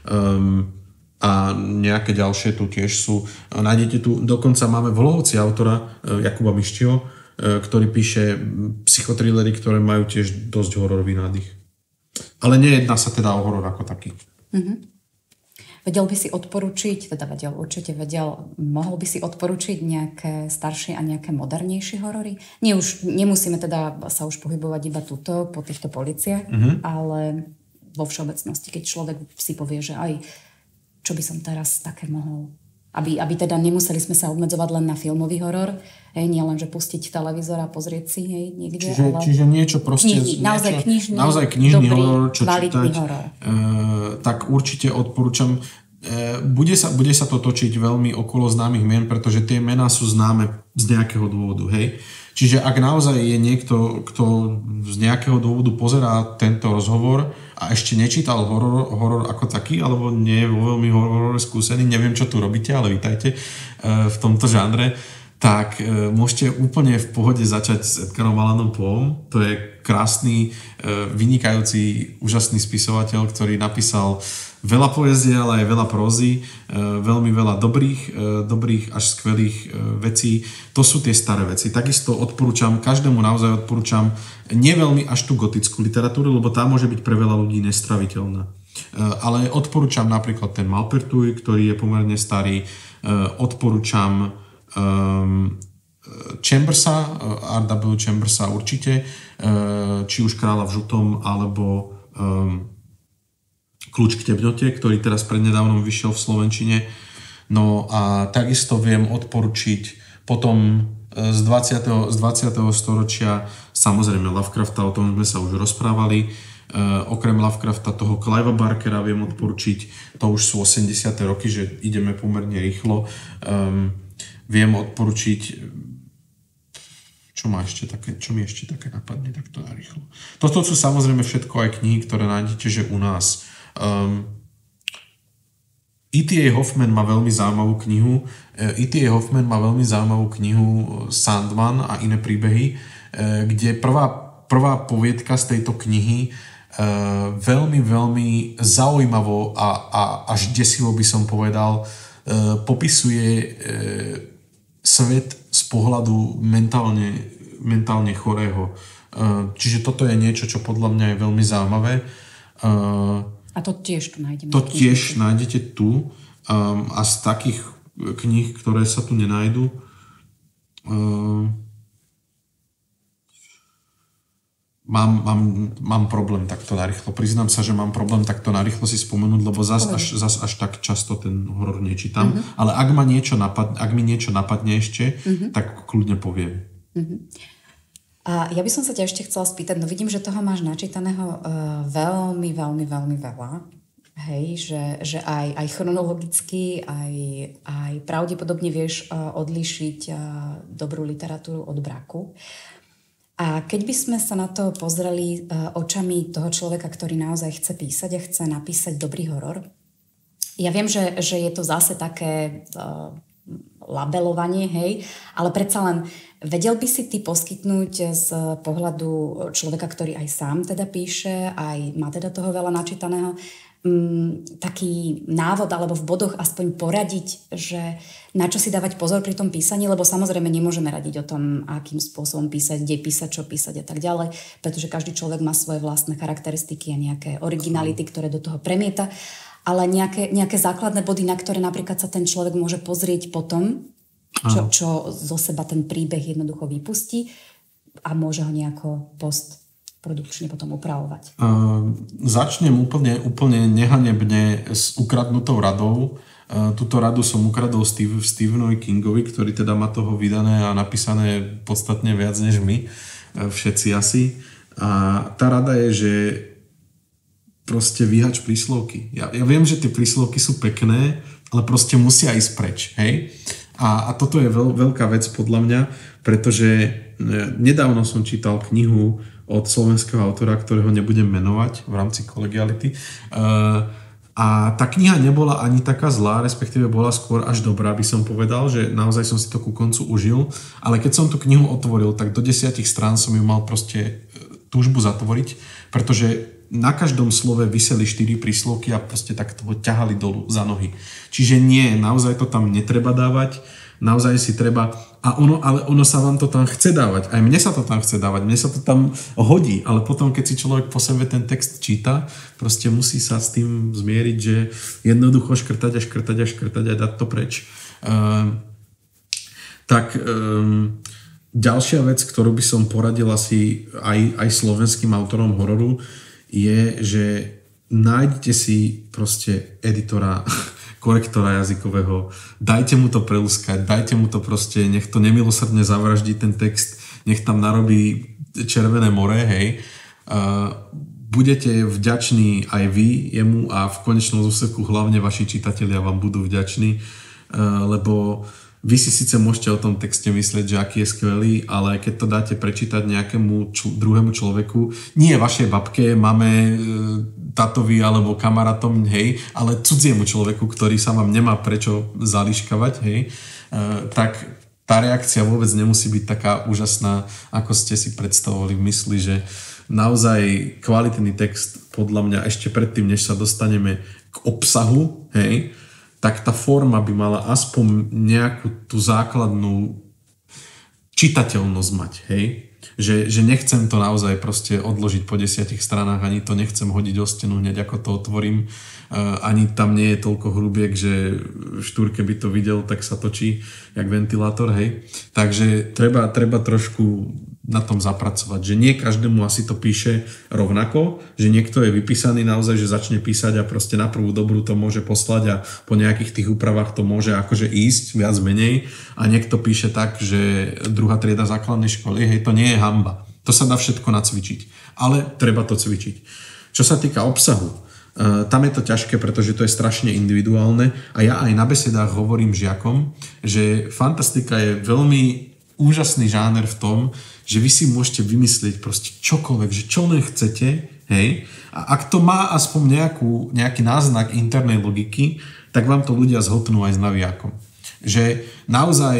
A nejaké ďalšie tu tiež sú. Nájdete tu, dokonca máme v Lohovci autora Jakuba Miščiho, ktorý píše psychotrillery, ktoré majú tiež dosť hororový nádych. Ale nejedná sa teda o horor ako taký. Mm-hmm. Vedel by si odporučiť, určite vedel, mohol by si odporučiť nejaké staršie a nejaké modernejšie horory? Nemusíme teda sa už pohybovať iba tuto, po týchto policiach, ale vo všeobecnosti, keď človek si povie, že aj čo by som teraz také mohol. Aby teda nemuseli sme sa obmedzovať len na filmový horor, nie len, že pustiť televízor a pozrieť si niekde. Čiže niečo proste... Naozaj knižný horor, čo čítať. Horor. Tak určite odporúčam. Bude sa to točiť veľmi okolo známych mien, pretože tie mená sú známe z nejakého dôvodu. Hej? Čiže ak naozaj je niekto, kto z nejakého dôvodu pozerá tento rozhovor a ešte nečítal horor ako taký, alebo nie je vo veľmi horore skúsený, neviem, čo tu robíte, ale vítajte v tomto žánre, tak môžete úplne v pohode začať s Edgarom Allanom Poem. To je krásny, vynikajúci, úžasný spisovateľ, ktorý napísal veľa poezie, ale aj veľa prózy, veľmi veľa dobrých až skvelých vecí. To sú tie staré veci. Takisto každému naozaj odporúčam nie veľmi až tú gotickú literatúru, lebo tá môže byť pre veľa ľudí nestraviteľná. Ale odporúčam napríklad ten Malpertuis, ktorý je pomerne starý. Odporúčam Chambersa, R.W. Chambersa určite, či už Kráľa v žutom, alebo Kľúč k temnote, ktorý teraz prednedávnom vyšiel v slovenčine. No a takisto viem odporučiť potom z 20. storočia samozrejme Lovecrafta, o tom sme sa už rozprávali. Okrem Lovecrafta toho Clivea Barkera viem odporučiť, to už sú 80. roky, že ideme pomerne rýchlo. Viem odporučiť, čo mi ešte také napadne takto narýchlo. Toto sú samozrejme všetko aj knihy, ktoré nájdete, že u nás. E.T.A. Hoffman má veľmi zaujímavú knihu Sandman a iné príbehy, kde prvá poviedka z tejto knihy veľmi, veľmi zaujímavo a až desivo by som povedal popisuje svet z pohľadu mentálne chorého. Čiže toto je niečo, čo podľa mňa je veľmi zaujímavé. A to tiež tu nájdeme. To tiež nájdete tu. A z takých kníh, ktoré sa tu nenájdu, mám problém takto narýchlo. Priznám sa, že mám problém takto narýchlo si spomenúť, lebo zas až tak často ten horor nečítam. Ale ak mi niečo napadne ešte, tak kľudne poviem. A ja by som sa ťa ešte chcela spýtať, no vidím, že toho máš načítaného veľmi, veľmi, veľmi veľa. Hej, že aj chronologicky, aj pravdepodobne vieš odlíšiť dobrú literatúru od braku. A keď by sme sa na to pozreli očami toho človeka, ktorý naozaj chce písať a chce napísať dobrý horor, ja viem, že je to zase také labelovanie, hej, ale predsa len vedel by si ty poskytnúť z pohľadu človeka, ktorý aj sám teda píše, aj má teda toho veľa načítaného, taký návod alebo v bodoch aspoň poradiť, že na čo si dávať pozor pri tom písaní, lebo samozrejme nemôžeme radiť o tom, akým spôsobom písať, kde písať, čo písať a tak ďalej, pretože každý človek má svoje vlastné charakteristiky a nejaké originality, ktoré do toho premieta, ale nejaké základné body, na ktoré napríklad sa ten človek môže pozrieť potom, čo zo seba ten príbeh jednoducho vypustí a môže ho nejako postprodukčne potom upravovať. Začnem úplne nehanebne s ukradnutou radou. Túto radu som ukradol Stephenovi Kingovi, ktorý teda má toho vydané a napísané podstatne viac než my, všetci asi. A tá rada je, že proste vyhač príslovky. Ja viem, že tie príslovky sú pekné, ale proste musia ísť preč, hej? A toto je veľká vec podľa mňa, pretože nedávno som čítal knihu od slovenského autora, ktorého nebudem menovať v rámci kolegiality. A tá kniha nebola ani taká zlá, respektíve bola skôr až dobrá, by som povedal, že naozaj som si to ku koncu užil. Ale keď som tú knihu otvoril, tak do 10 strán som ju mal proste túžbu zatvoriť, pretože na každom slove viseli 4 príslovky a proste tak toho ťahali dolu za nohy. Čiže nie, naozaj to tam netreba dávať, naozaj si treba, ale ono sa vám to tam chce dávať, aj mne sa to tam chce dávať, mne sa to tam hodí, ale potom, keď si človek po sebe ten text číta, proste musí sa s tým zmieriť, že jednoducho škrtať a dať to preč. Ďalšia vec, ktorú by som poradil asi aj slovenským autorom hororu, je, že nájdete si proste editora, korektora jazykového, dajte mu to prelúskať, dajte mu to proste, nech to nemilosrdne zavraždí ten text, nech tam narobí červené more, hej. Budete vďační aj vy jemu a v konečnom dôsledku hlavne vaši čitatelia vám budú vďační, lebo vy si síce môžete o tom texte myslieť, že aký je skvelý, ale keď to dáte prečítať nejakému druhému človeku, nie vašej babke, mame, tatovi alebo kamarátom, hej, ale cudziemu človeku, ktorý sa vám nemá prečo zališkavať, hej, tak tá reakcia vôbec nemusí byť taká úžasná, ako ste si predstavovali v mysli, že naozaj kvalitný text, podľa mňa ešte predtým, než sa dostaneme k obsahu, hej, tak tá forma by mala aspoň nejakú tú základnú čitateľnosť mať, hej? Že nechcem to naozaj proste odložiť po 10 stranách, ani to nechcem hodiť o stenu hneď ako to otvorím, ani tam nie je toľko hrubiek, že v štúrke by to videl, tak sa točí jak ventilátor, hej? Takže treba trošku na tom zapracovať, že nie každému asi to píše rovnako, že niekto je vypísaný naozaj, že začne písať a proste na prvú dobrú to môže poslať a po nejakých tých úpravách to môže akože ísť viac menej a niekto píše tak, že druhá trieda základnej školy, hej, to nie je hanba. To sa dá všetko nacvičiť, ale treba to cvičiť. Čo sa týka obsahu, tam je to ťažké, pretože to je strašne individuálne a ja aj na besedách hovorím žiakom, že fantastika je veľmi úžasný žáner v tom, že vy si môžete vymyslieť proste čokoľvek, že čo len chcete, hej, a ak to má aspoň nejaký náznak internej logiky, tak vám to ľudia zhotnú aj s navijakom. Že naozaj,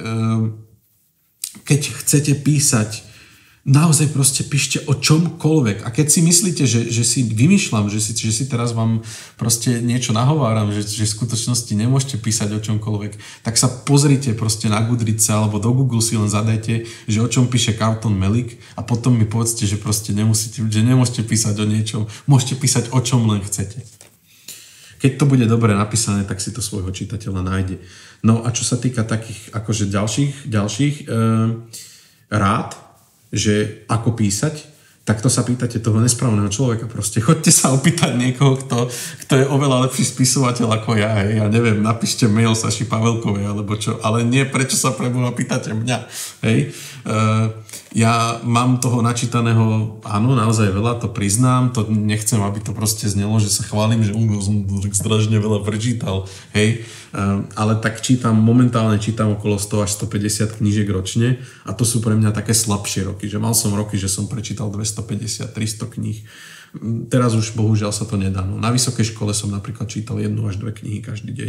keď chcete písať, naozaj proste píšte o čomkoľvek. A keď si myslíte, že si vymýšľam, že si teraz vám proste niečo nahováram, že v skutočnosti nemôžete písať o čomkoľvek, tak sa pozrite proste na Goodreads alebo do Google si len zadajte, že o čom píše Carlton Melick a potom mi povedzte, že proste nemôžete písať o niečom, môžete písať o čom len chcete. Keď to bude dobre napísané, tak si to svojho čitateľa nájde. No a čo sa týka takých akože ďalších rád, že ako písať, tak to sa pýtate toho nesprávneho človeka. Proste chodte sa opýtať niekoho, kto je oveľa lepší spisovateľ ako ja. Hej. Ja neviem, napíšte mail Saši Pavelkovej alebo čo, ale nie, prečo sa preboha pýtate mňa. Hej. Ja mám toho načítaného, áno, naozaj veľa, to priznám, to nechcem, aby to proste znelo, že sa chválim, že som strašne veľa prečítal, hej, ale tak momentálne čítam okolo 100 až 150 knížiek ročne a to sú pre mňa také slabšie roky, že mal som roky, že som prečítal 250, 300 kníh. Teraz už bohužiaľ sa to nedá. No, na vysokej škole som napríklad čítal 1 až 2 knihy každý deň.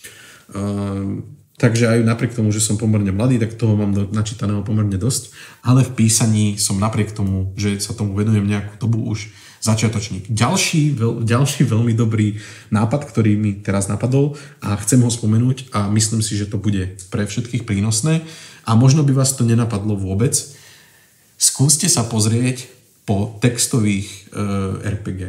Takže aj napriek tomu, že som pomerne mladý, tak toho mám načítaného pomerne dosť. Ale v písaní som napriek tomu, že sa tomu venujem nejakú dobu už, začiatočník. Ďalší veľmi dobrý nápad, ktorý mi teraz napadol a chcem ho spomenúť a myslím si, že to bude pre všetkých prínosné a možno by vás to nenapadlo vôbec. Skúste sa pozrieť po textových RPG.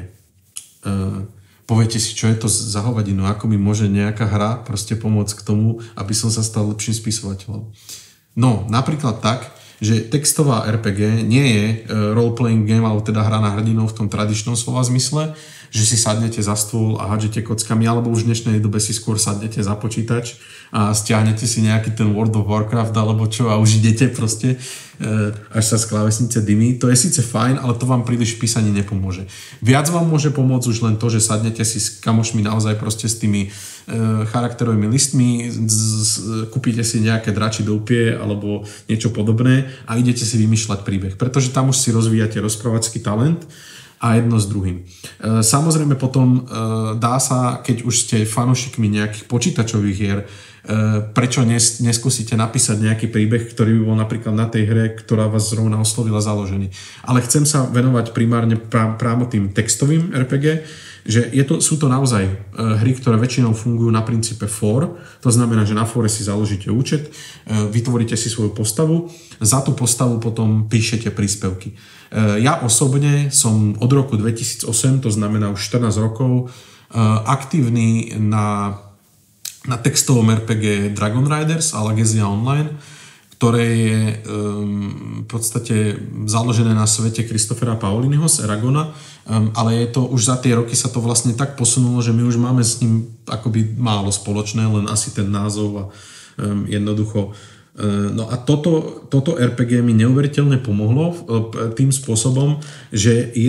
Poviete si, čo je to za hovadinu, ako mi môže nejaká hra proste pomôcť k tomu, aby som sa stal lepším spisovateľom. No, napríklad tak, že textová RPG nie je role-playing game, alebo teda hra na hrdinov v tom tradičnom slova zmysle, že si sadnete za stôl a hádžete kockami, alebo už v dnešnej dobe si skôr sadnete za počítač a stiahnete si nejaký ten World of Warcraft alebo čo a už idete proste, až sa z klávesnice dymí. To je síce fajn, ale to vám príliš v písaní nepomôže. Viac vám môže pomôcť už len to, že sadnete si s kamošmi naozaj proste s tými charakterovými listmi, kúpite si nejaké dračí doupie alebo niečo podobné a idete si vymýšľať príbeh, pretože tam už si rozvíjate rozprávacký talent a jedno s druhým. Samozrejme potom dá sa, keď už ste fanúšikmi nejakých počítačových hier, prečo neskúsite napísať nejaký príbeh, ktorý by bol napríklad na tej hre, ktorá vás zrovna oslovila založený. Ale chcem sa venovať primárne práve tým textovým RPG, že sú to naozaj hry, ktoré väčšinou fungujú na princípe for, to znamená, že na fore si založíte účet, vytvoríte si svoju postavu, za tú postavu potom píšete príspevky. Ja osobne som od roku 2008, to znamená už 14 rokov, aktívny na textovom RPG Dragon Riders a Legacia Online, ktoré je v podstate založené na svete Christophera Paoliniho z Eragona, ale je to už za tie roky sa to vlastne tak posunulo, že my už máme s ním akoby málo spoločné, len asi ten názov a jednoducho. No a toto RPG mi neuveriteľne pomohlo tým spôsobom, že je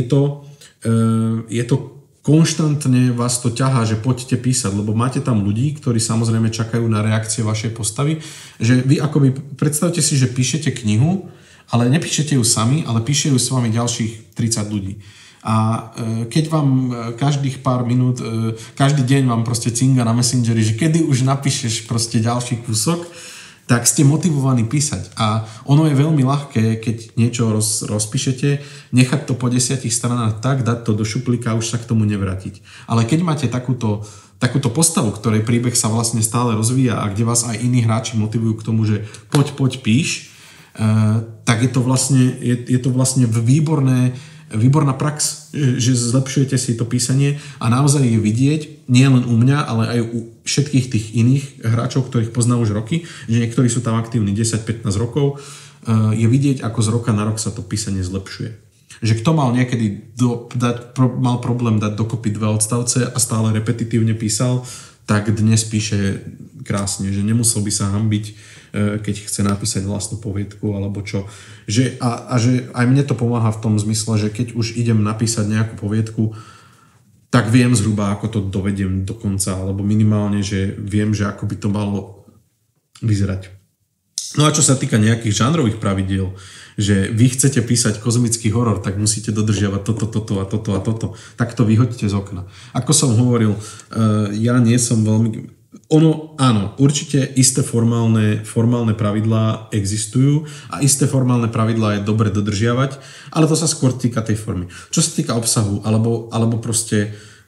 to konštantne vás to ťahá, že poďte písať, lebo máte tam ľudí, ktorí samozrejme čakajú na reakcie vašej postavy, že vy akoby, predstavte si, že píšete knihu, ale nepíšete ju sami, ale píše ju s vami ďalších 30 ľudí. A keď vám každých pár minút, každý deň vám proste cinga na Messengeri, že kedy už napíšeš proste ďalší kúsok, tak ste motivovaní písať. A ono je veľmi ľahké, keď niečo rozpíšete, nechať to po 10 stranách tak, dať to do šuplíka a už sa k tomu nevrátiť. Ale keď máte takúto postavu, ktorej príbeh sa vlastne stále rozvíja a kde vás aj iní hráči motivujú k tomu, že poď píš, tak je to vlastne výborná prax, že zlepšujete si to písanie a naozaj je vidieť, nie len u mňa, ale aj u všetkých tých iných hráčov, ktorých poznám už roky, že niektorí sú tam aktívni 10-15 rokov, je vidieť, ako z roka na rok sa to písanie zlepšuje. Že kto mal niekedy mal problém dať dokopy 2 odstavce a stále repetitívne písal, tak dnes píše krásne, že nemusel by sa hanbiť, keď chce napísať vlastnú poviedku alebo čo. Že aj mne to pomáha v tom zmysle, že keď už idem napísať nejakú poviedku, tak viem zhruba, ako to dovediem do konca, alebo minimálne, že viem, že ako by to malo vyzerať. No a čo sa týka nejakých žánrových pravidiel, že vy chcete písať kozmický horor, tak musíte dodržiavať toto. Tak to vyhoďte z okna. Ako som hovoril, ja nie som veľmi... Áno, určite isté formálne pravidlá existujú a isté formálne pravidlá je dobre dodržiavať, ale to sa skôr týka tej formy. Čo sa týka obsahu, alebo proste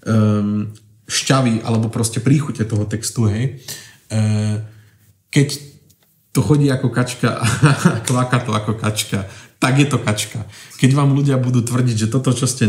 šťavy, alebo proste príchute toho textu, hej, keď to chodí ako kačka a kváka to ako kačka, tak je to kačka. Keď vám ľudia budú tvrdiť, že toto, čo ste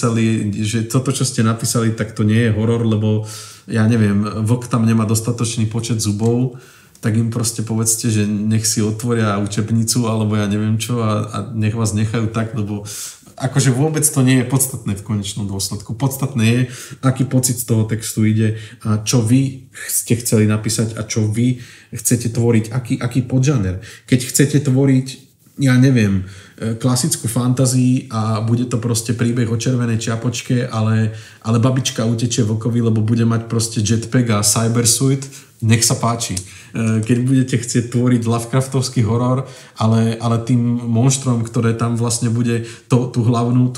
napísali, tak to nie je horor, lebo ja neviem, vlk tam nemá dostatočný počet zubov, tak im proste povedzte, že nech si otvoria učebnicu, alebo ja neviem čo a nech vás nechajú tak, lebo akože vôbec to nie je podstatné v konečnom dôsledku. Podstatné je, aký pocit z toho textu ide a čo vy ste chceli napísať a čo vy chcete tvoriť, aký podžáner. Keď chcete tvoriť, ja neviem, klasickú fantazii a bude to proste príbeh o červenej čiapočke, ale babička utečie vlkovi, lebo bude mať proste jetpack a cybersuit, nech sa páči. Keď budete chcieť tvoriť Lovecraftovský horor, ale tým monštrom, ktoré tam vlastne bude tú hlavnú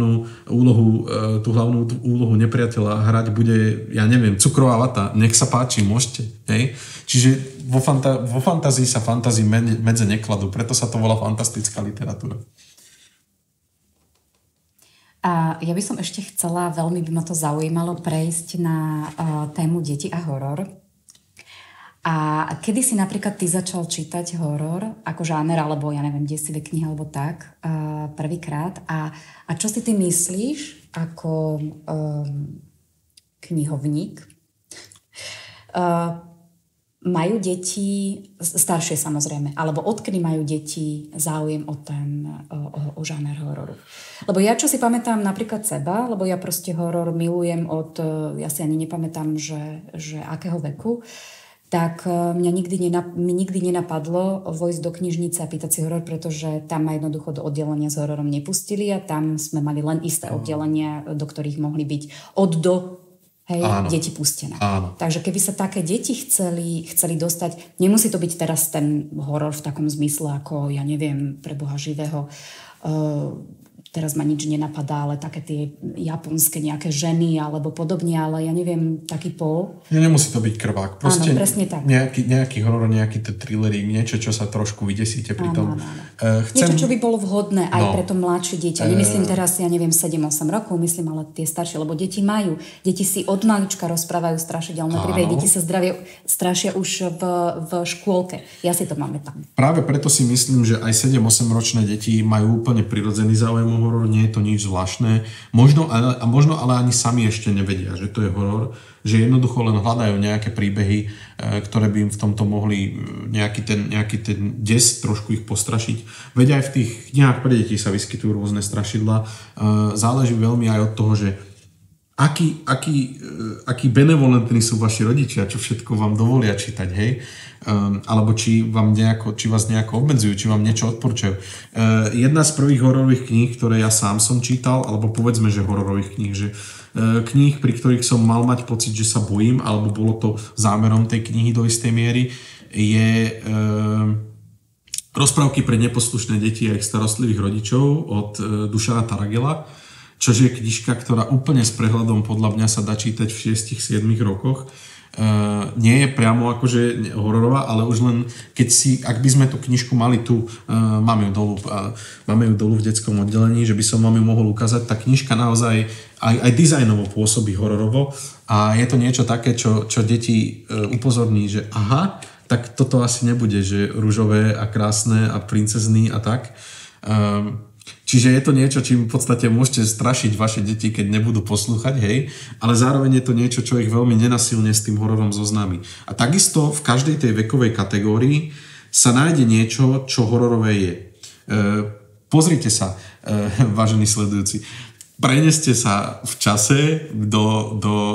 úlohu nepriateľa hrať, bude, ja neviem, cukrová vata, nech sa páči, môžete. Hej? Čiže vo fantázii sa fantázii medze nekladú, preto sa to volá fantastická literatúra. A ja by som ešte chcela, veľmi by ma to zaujímalo, prejsť na tému deti a horor. A kedy si napríklad ty začal čítať horor ako žáner, alebo ja neviem, desivé knihy, alebo tak, prvýkrát. A čo si ty myslíš ako knihovník? Majú deti, staršie samozrejme, alebo odkedy majú deti záujem o žáner hororu? Lebo ja čo si pamätám napríklad seba, lebo ja proste horor milujem ja si ani nepamätám, že akého veku, tak mi nikdy nenapadlo vojsť do knižnice a pýtať si horor, pretože tam ma jednoducho do oddelenia s hororom nepustili a tam sme mali len isté oddelenia, do ktorých mohli byť od do deti pustené. Áno. Takže keby sa také deti chceli dostať, nemusí to byť teraz ten horor v takom zmysle ako, ja neviem, pre Boha živého, teraz ma nič nenapadá, ale také tie japonské nejaké ženy alebo podobne, ale ja neviem, taký pol. Nemusí to byť krvák. Proste áno, presne tak. Nejaký horor, nejaký trillerík, niečo, čo sa trošku vydesíte pri tom. Niečo, čo by bolo vhodné aj pre to mladšie dieťa. Nemyslím teraz, ja neviem, 7-8 rokov, myslím, ale tie staršie, lebo deti si od malička rozprávajú strašidelné príbehy. Deti sa strašia už v škôlke. Ja si to pamätám. Práve preto si myslím, že aj 7-8 ročné deti majú úplne prirodzený záujem horor, nie je to nič zvláštne. Možno ale ani sami ešte nevedia, že to je horor, že jednoducho len hľadajú nejaké príbehy, ktoré by im v tomto mohli nejaký ten des trošku ich postrašiť. Veď aj v tých knihách pre deti sa vyskytujú rôzne strašidlá. Záleží veľmi aj od toho, že akí benevolentní sú vaši rodičia, čo všetko vám dovolia čítať, hej? Alebo či vás nejako obmedzujú, či vám niečo odporúčajú. Jedna z prvých hororových kníh, ktoré ja sám som čítal, alebo povedzme, že hororových kníh, že kníh, pri ktorých som mal mať pocit, že sa bojím, alebo bolo to zámerom tej knihy do istej miery, je Rozprávky pre neposlušné deti a ich starostlivých rodičov od Dušana Taragela, čo je knižka, ktorá úplne s prehľadom podľa mňa sa dá čítať v 6-7 rokoch. Nie je priamo akože hororová, ale už len ak by sme tú knižku mali tu, máme ju dolu v detskom oddelení, že by som vám ju mohol ukázať, tá knižka naozaj aj dizajnovo pôsobí hororovo a je to niečo také, čo deti upozorní, že aha, tak toto asi nebude, že ružové a krásne a princezný a tak. Čiže je to niečo, čím v podstate môžete strašiť vaše deti, keď nebudú poslúchať, hej, ale zároveň je to niečo, čo ich veľmi nenasilne s tým hororom zoznámi. A takisto v každej tej vekovej kategórii sa nájde niečo, čo hororové je. Pozrite sa, vážení sledujúci, preneste sa v čase do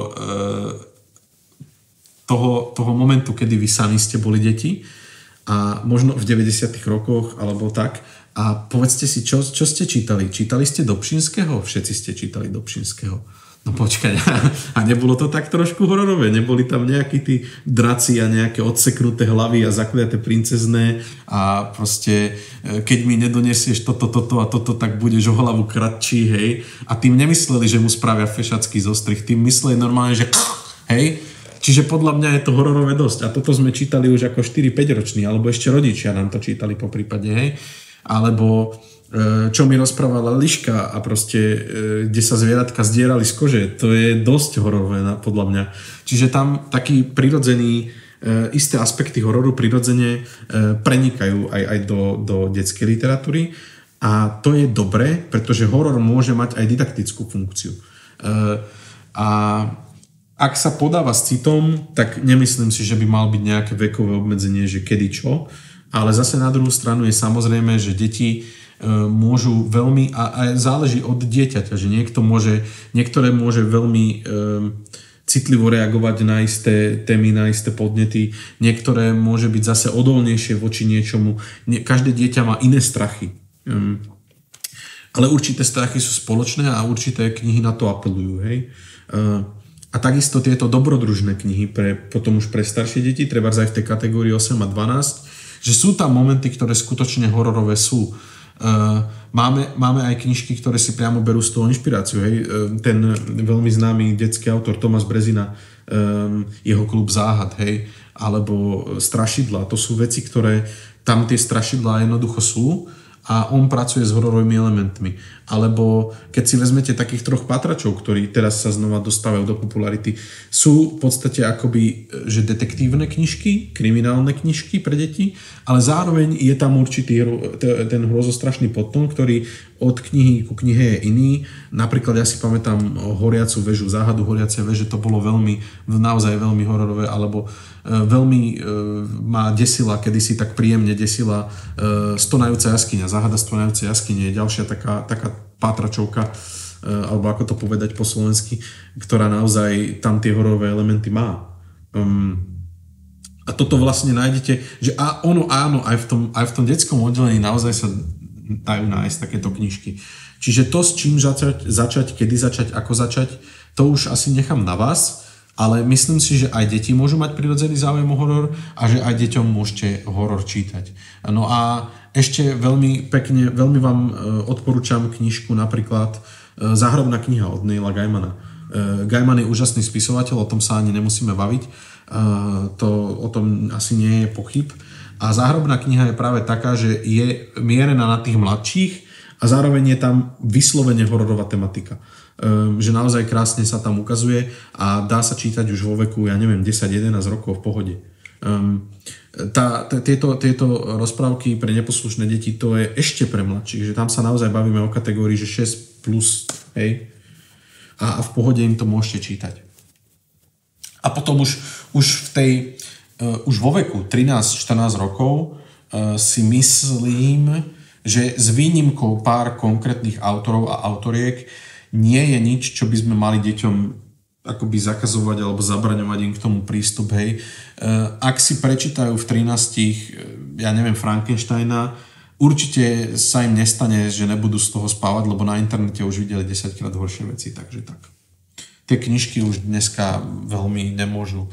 toho momentu, kedy vy sami ste boli deti a možno v 90. rokoch alebo tak. A povedzte si, čo ste čítali? Čítali ste Dobšinského? Všetci ste čítali Dobšinského. No počkaj, a nebolo to tak trošku hororové? Neboli tam nejakí tí draci a nejaké odseknuté hlavy a zakliaté princezné a proste, keď mi nedonesieš toto a toto, tak budeš o hlavu kratší, hej? A tým nemysleli, že mu spravia fešacký zostrih, tým mysleli normálne, že hej? Čiže podľa mňa je to hororové dosť. A toto sme čítali už ako 4-5 roční, alebo ešte rodičia nám to čítali po prípade, hej? Alebo čo mi rozprávala Liška a proste kde sa zvieratka zdierali z kože, to je dosť hororové podľa mňa. Čiže tam taký prirodzený, isté aspekty hororu prirodzene prenikajú aj do detskej literatúry a to je dobré, pretože horor môže mať aj didaktickú funkciu. A ak sa podáva s citom, tak nemyslím si, že by mal byť nejaké vekové obmedzenie, že kedy čo. Ale zase na druhú stranu je samozrejme, že deti môžu veľmi, a záleží od dieťaťa, že niektoré môže veľmi citlivo reagovať na isté témy, na isté podnety, niektoré môže byť zase odolnejšie voči niečomu. Každé dieťa má iné strachy. Ale určité strachy sú spoločné a určité knihy na to apelujú. Hej? A takisto tieto dobrodružné knihy potom už pre staršie deti, treba aj v tej kategórii 8 a 12, že sú tam momenty, ktoré skutočne hororové sú. Máme aj knižky, ktoré si priamo berú z toho inšpiráciu. Hej? Ten veľmi známy detský autor Tomáš Brezina, jeho klub záhad, hej? Alebo strašidlá. To sú veci, ktoré tam tie strašidlá jednoducho sú a on pracuje s hororovými elementmi. Alebo keď si vezmete takých 3 pátračov, ktorí teraz sa znova dostávajú do popularity, sú v podstate akoby že detektívne knižky, kriminálne knižky pre deti, ale zároveň je tam určitý ten hrozostrašný podtón, ktorý od knihy ku knihe je iný. Napríklad ja si pamätám Horiacu väžu, Záhadu horiacej veže, to bolo naozaj veľmi hororové, alebo veľmi ma desila, kedysi tak príjemne desila Stonajúca jaskyňa. Záhada Stonajúcej jaskyne je ďalšia taká pátračovka, alebo ako to povedať po slovensky, ktorá naozaj tam tie hororové elementy má. A toto vlastne nájdete, že áno, aj v tom detskom oddelení naozaj sa dajú nájsť takéto knižky. Čiže to, s čím začať, kedy začať, ako začať, to už asi nechám na vás, ale myslím si, že aj deti môžu mať prirodzený záujem o horor a že aj deťom môžete horor čítať. No a ešte veľmi pekne, veľmi vám odporúčam knižku napríklad Záhrobná kniha od Neila Gaimana. Gaiman je úžasný spisovateľ, o tom sa ani nemusíme baviť, o tom asi nie je pochyb. A Záhrobná kniha je práve taká, že je mierená na tých mladších a zároveň je tam vyslovene hororová tematika. Že naozaj krásne sa tam ukazuje a dá sa čítať už vo veku, 10-11 rokov v pohode. Tieto rozprávky pre neposlušné deti, to je ešte pre mladších, že tam sa naozaj bavíme o kategórii, že 6 plus, hej, a v pohode im to môžete čítať. A potom už vo veku 13-14 rokov si myslím, že s výnimkou pár konkrétnych autorov a autoriek nie je nič, čo by sme mali deťom akoby zakazovať alebo zabraňovať im k tomu prístup, hej. Ak si prečítajú v 13, Frankensteina, určite sa im nestane, že nebudú z toho spávať, lebo na internete už videli 10-krát horšie veci, takže tak. Tie knižky už dneska veľmi nemôžu.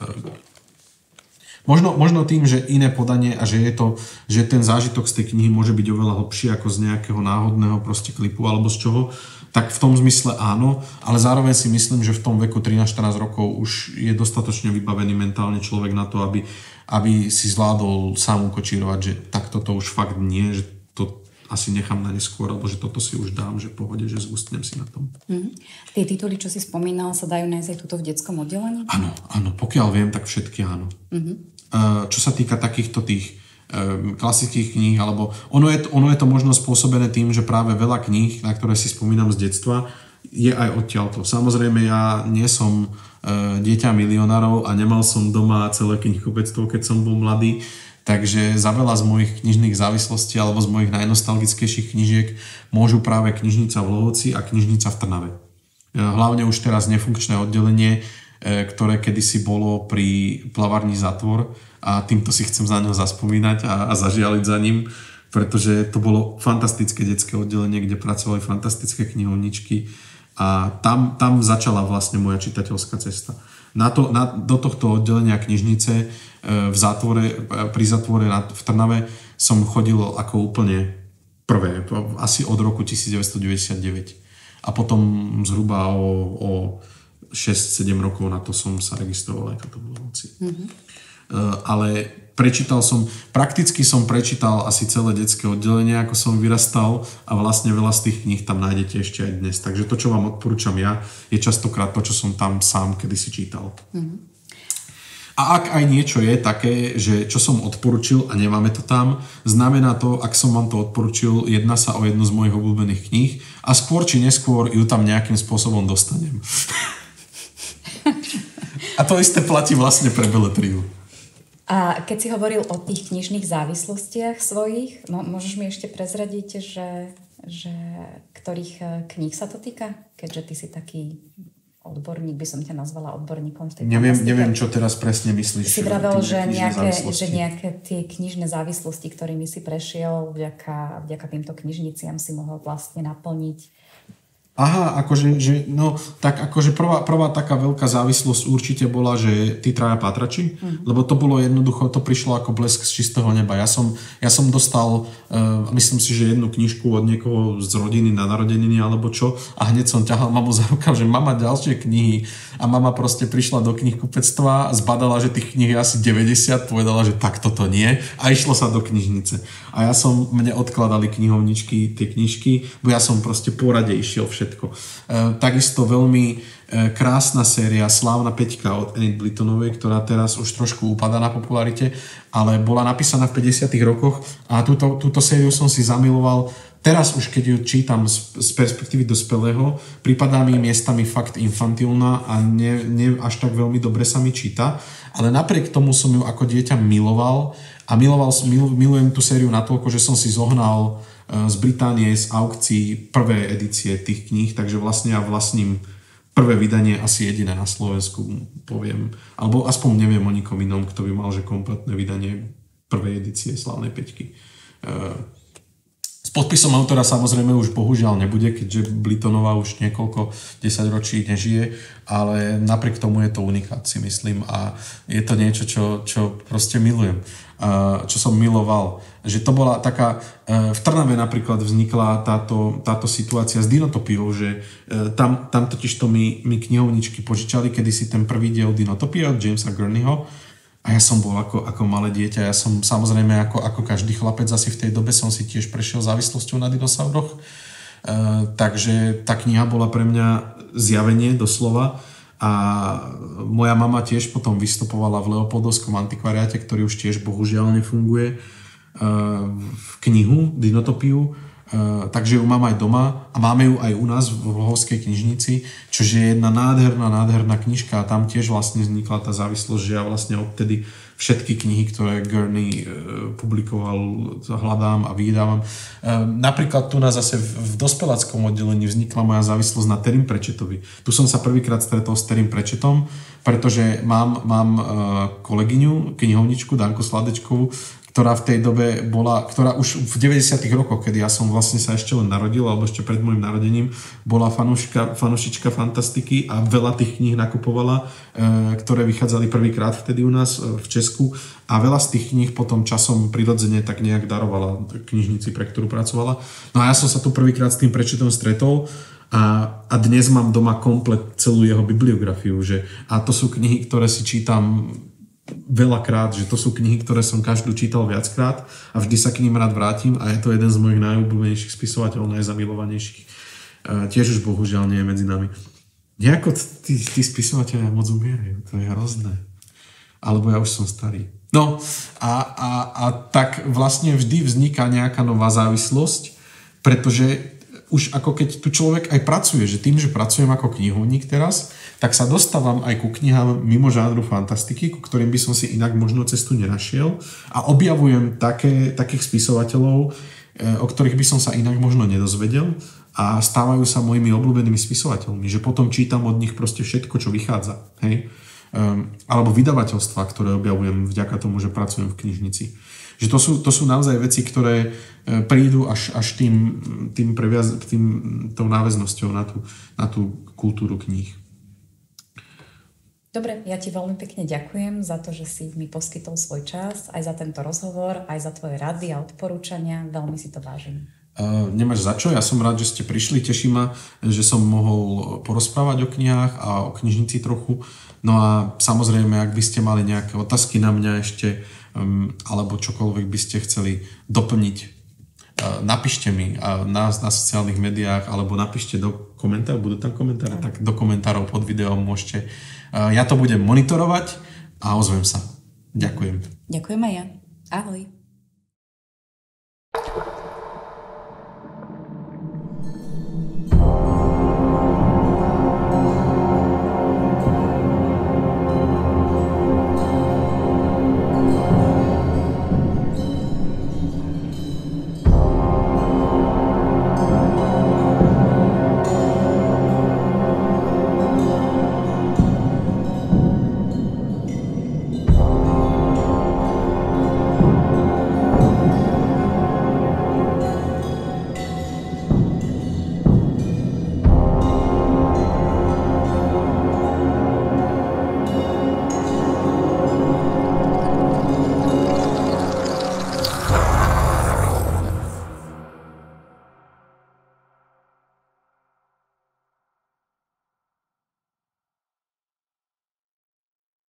Možno tým, že iné podanie a že ten zážitok z tej knihy môže byť oveľa hlbší ako z nejakého náhodného proste klipu alebo z čoho, tak v tom zmysle áno, ale zároveň si myslím, že v tom veku 13-14 rokov už je dostatočne vybavený mentálne človek na to, aby si zvládol sám ukočírovať, že takto to už fakt nie, že to asi nechám na neskôr, alebo že toto si už dám, že v pohode, že zústnem si na tom. Tie tituly, čo si spomínal, sa dajú nájsť aj tuto v detskom oddelení? Áno, pokiaľ viem, tak všetky áno. Čo sa týka takýchto tých klasických kníh, alebo ono je to možno spôsobené tým, že práve veľa kníh, na ktoré si spomínam z detstva, je aj odtiaľto. Samozrejme, ja nie som dieťa milionárov a nemal som doma celé knihkupectvo, keď som bol mladý, takže za veľa z mojich knižných závislostí alebo z mojich najnostalgickejších knižiek môžu práve Knižnica v Lohoci a Knižnica v Trnave. Hlavne už teraz nefunkčné oddelenie, ktoré kedysi bolo pri plavárni Zatvor, a týmto si chcem za neho zaspomínať a zažialiť za ním, pretože to bolo fantastické detské oddelenie, kde pracovali fantastické knihovničky a tam začala vlastne moja čitateľská cesta. Do tohto oddelenia knižnice pri Zatvore v Trnave som chodil ako úplne prvé, asi od roku 1999. A potom zhruba o 6-7 rokov na to som sa registroval aj toto v Lohoci. Ale prakticky som prečítal asi celé detské oddelenie, ako som vyrastal a vlastne veľa z tých kníh tam nájdete ešte aj dnes. Takže to, čo vám odporúčam ja, je častokrát to, čo som tam sám kedysi čítal. A ak aj niečo je také, že čo som odporučil a nemáme to tam, znamená to, ak som vám to odporučil, jedná sa o jednu z mojich obľúbených kníh a skôr či neskôr ju tam nejakým spôsobom dostanem. A to isté platí vlastne pre beletriu. A keď si hovoril o tých knižných závislostiach svojich, môžeš mi ešte prezradiť, že ktorých kníh sa to týka? Keďže ty si taký odborník, by som ťa nazvala odborníkom v tej fantastike. Neviem, čo teraz presne myslíš. Si vravel, že nejaké tie knižné závislosti, ktorými si prešiel vďaka týmto knižniciam si mohol vlastne naplniť Aha, akože prvá taká veľká závislosť určite bola, že tí traja pátrači, lebo to bolo jednoducho, to prišlo ako blesk z čistého neba. Ja som dostal, myslím si, že jednu knižku od niekoho z rodiny na narodeniny alebo čo a hneď som ťahal mamu za rukav, že mama ďalšie knihy a mama proste prišla do knihkupectva, zbadala, že tých kníh je asi 90, povedala, že tak toto nie a išlo sa do knižnice. A mne odkladali knihovničky, tie knižky, bo ja som proste po rade išiel všetko. Takisto veľmi krásna séria Slávna Peťka od Enid Blytonovej, ktorá teraz už trošku upadá na popularite, ale bola napísaná v 50. rokoch a túto sériu som si zamiloval. Teraz už keď ju čítam z perspektívy dospelého, pripadá mi miestami fakt infantilná a nie až tak veľmi dobre sa mi číta, ale napriek tomu som ju ako dieťa miloval a milujem tú sériu natoľko, že som si zohnal z Británie z aukcií prvé edície tých kníh, takže vlastne ja vlastním prvé vydanie asi jediné na Slovensku, poviem, alebo aspoň neviem o nikom inom, kto by mal, že kompletné vydanie prvej edície Slávnej Peťky. S podpisom autora samozrejme už bohužiaľ nebude, keďže Blytonová už niekoľko 10 ročí nežije, ale napriek tomu je to unikát, si myslím, a je to niečo, čo proste milujem. Čo som miloval. Že to bola taká... V Trnave napríklad vznikla táto situácia s Dinotopiou, že tam totižto mi knihovničky požičali kedysi ten prvý diel Dinotopie od Jamesa Gurneyho a ja som bol ako malé dieťa. Ja som samozrejme ako každý chlapec asi v tej dobe som si tiež prešiel závislosťou na dinosauroch. Takže tá kniha bola pre mňa zjavenie doslova. A moja mama tiež potom vystupovala v Leopoldovskom antikvariáte, ktorý už tiež bohužiaľ nefunguje, v knihu Dinotopiu, takže ju mám aj doma a máme ju aj u nás v Vlhovskej knižnici, čo je jedna nádherná knižka a tam tiež vlastne vznikla tá závislosť, že ja vlastne odtedy všetky knihy, ktoré Gurney publikoval, hľadám a vydávam. Napríklad tu nás zase v dospeláckom oddelení vznikla moja závislosť na Terrym Pratchettovi. Tu som sa prvýkrát stretol s Terrym Pratchettom, pretože mám kolegyňu, knihovničku Danku Sladečkovú, ktorá v tej dobe bola, ktorá už v 90. rokoch, kedy ja som vlastne sa ešte len narodil, alebo ešte pred môjim narodením, bola fanúšička fantastiky a veľa tých kníh nakupovala, ktoré vychádzali prvýkrát vtedy u nás v Česku a veľa z tých kníh potom časom prirodzene tak nejak darovala knižnici, pre ktorú pracovala. No a ja som sa tu prvýkrát s tým Pratchettom stretol a dnes mám doma komplet celú jeho bibliografiu, a to sú knihy, ktoré si čítam veľakrát, že to sú knihy, ktoré som každú čítal viackrát a vždy sa k ním rád vrátim a je to jeden z mojich najobľúbenejších spisovateľov, najzamilovanejších. Tiež už bohužiaľ nie je medzi nami. Nejako tí spisovateľia moc umierajú, to je hrozné. Alebo ja už som starý. No a tak vlastne vždy vzniká nejaká nová závislosť, pretože už ako keď tu človek aj pracuje, že tým, že pracujem ako knihovník teraz, tak sa dostávam aj ku knihám mimo žánru fantastiky, ku ktorým by som si inak možno cestu nenašiel a objavujem takých spisovateľov, o ktorých by som sa inak možno nedozvedel a stávajú sa mojimi obľúbenými spisovateľmi, že potom čítam od nich proste všetko, čo vychádza. Hej? Alebo vydavateľstva, ktoré objavujem vďaka tomu, že pracujem v knižnici. Že to sú naozaj veci, ktoré prídu až tou náväznosťou na tú kultúru kníh. Dobre, ja ti veľmi pekne ďakujem za to, že si mi poskytol svoj čas, aj za tento rozhovor, aj za tvoje rady a odporúčania. Veľmi si to vážim. Nemáš za čo, ja som rád, že ste prišli, teší ma, že som mohol porozprávať o knihách a o knižnici trochu. No a samozrejme, ak by ste mali nejaké otázky na mňa ešte, alebo čokoľvek by ste chceli doplniť, napíšte mi na sociálnych médiách, alebo napíšte do komentárov, budú tam komentáre, tak do komentárov pod videom môžete. Ja to budem monitorovať a ozvem sa. Ďakujem. Ďakujem aj ja. Ahoj.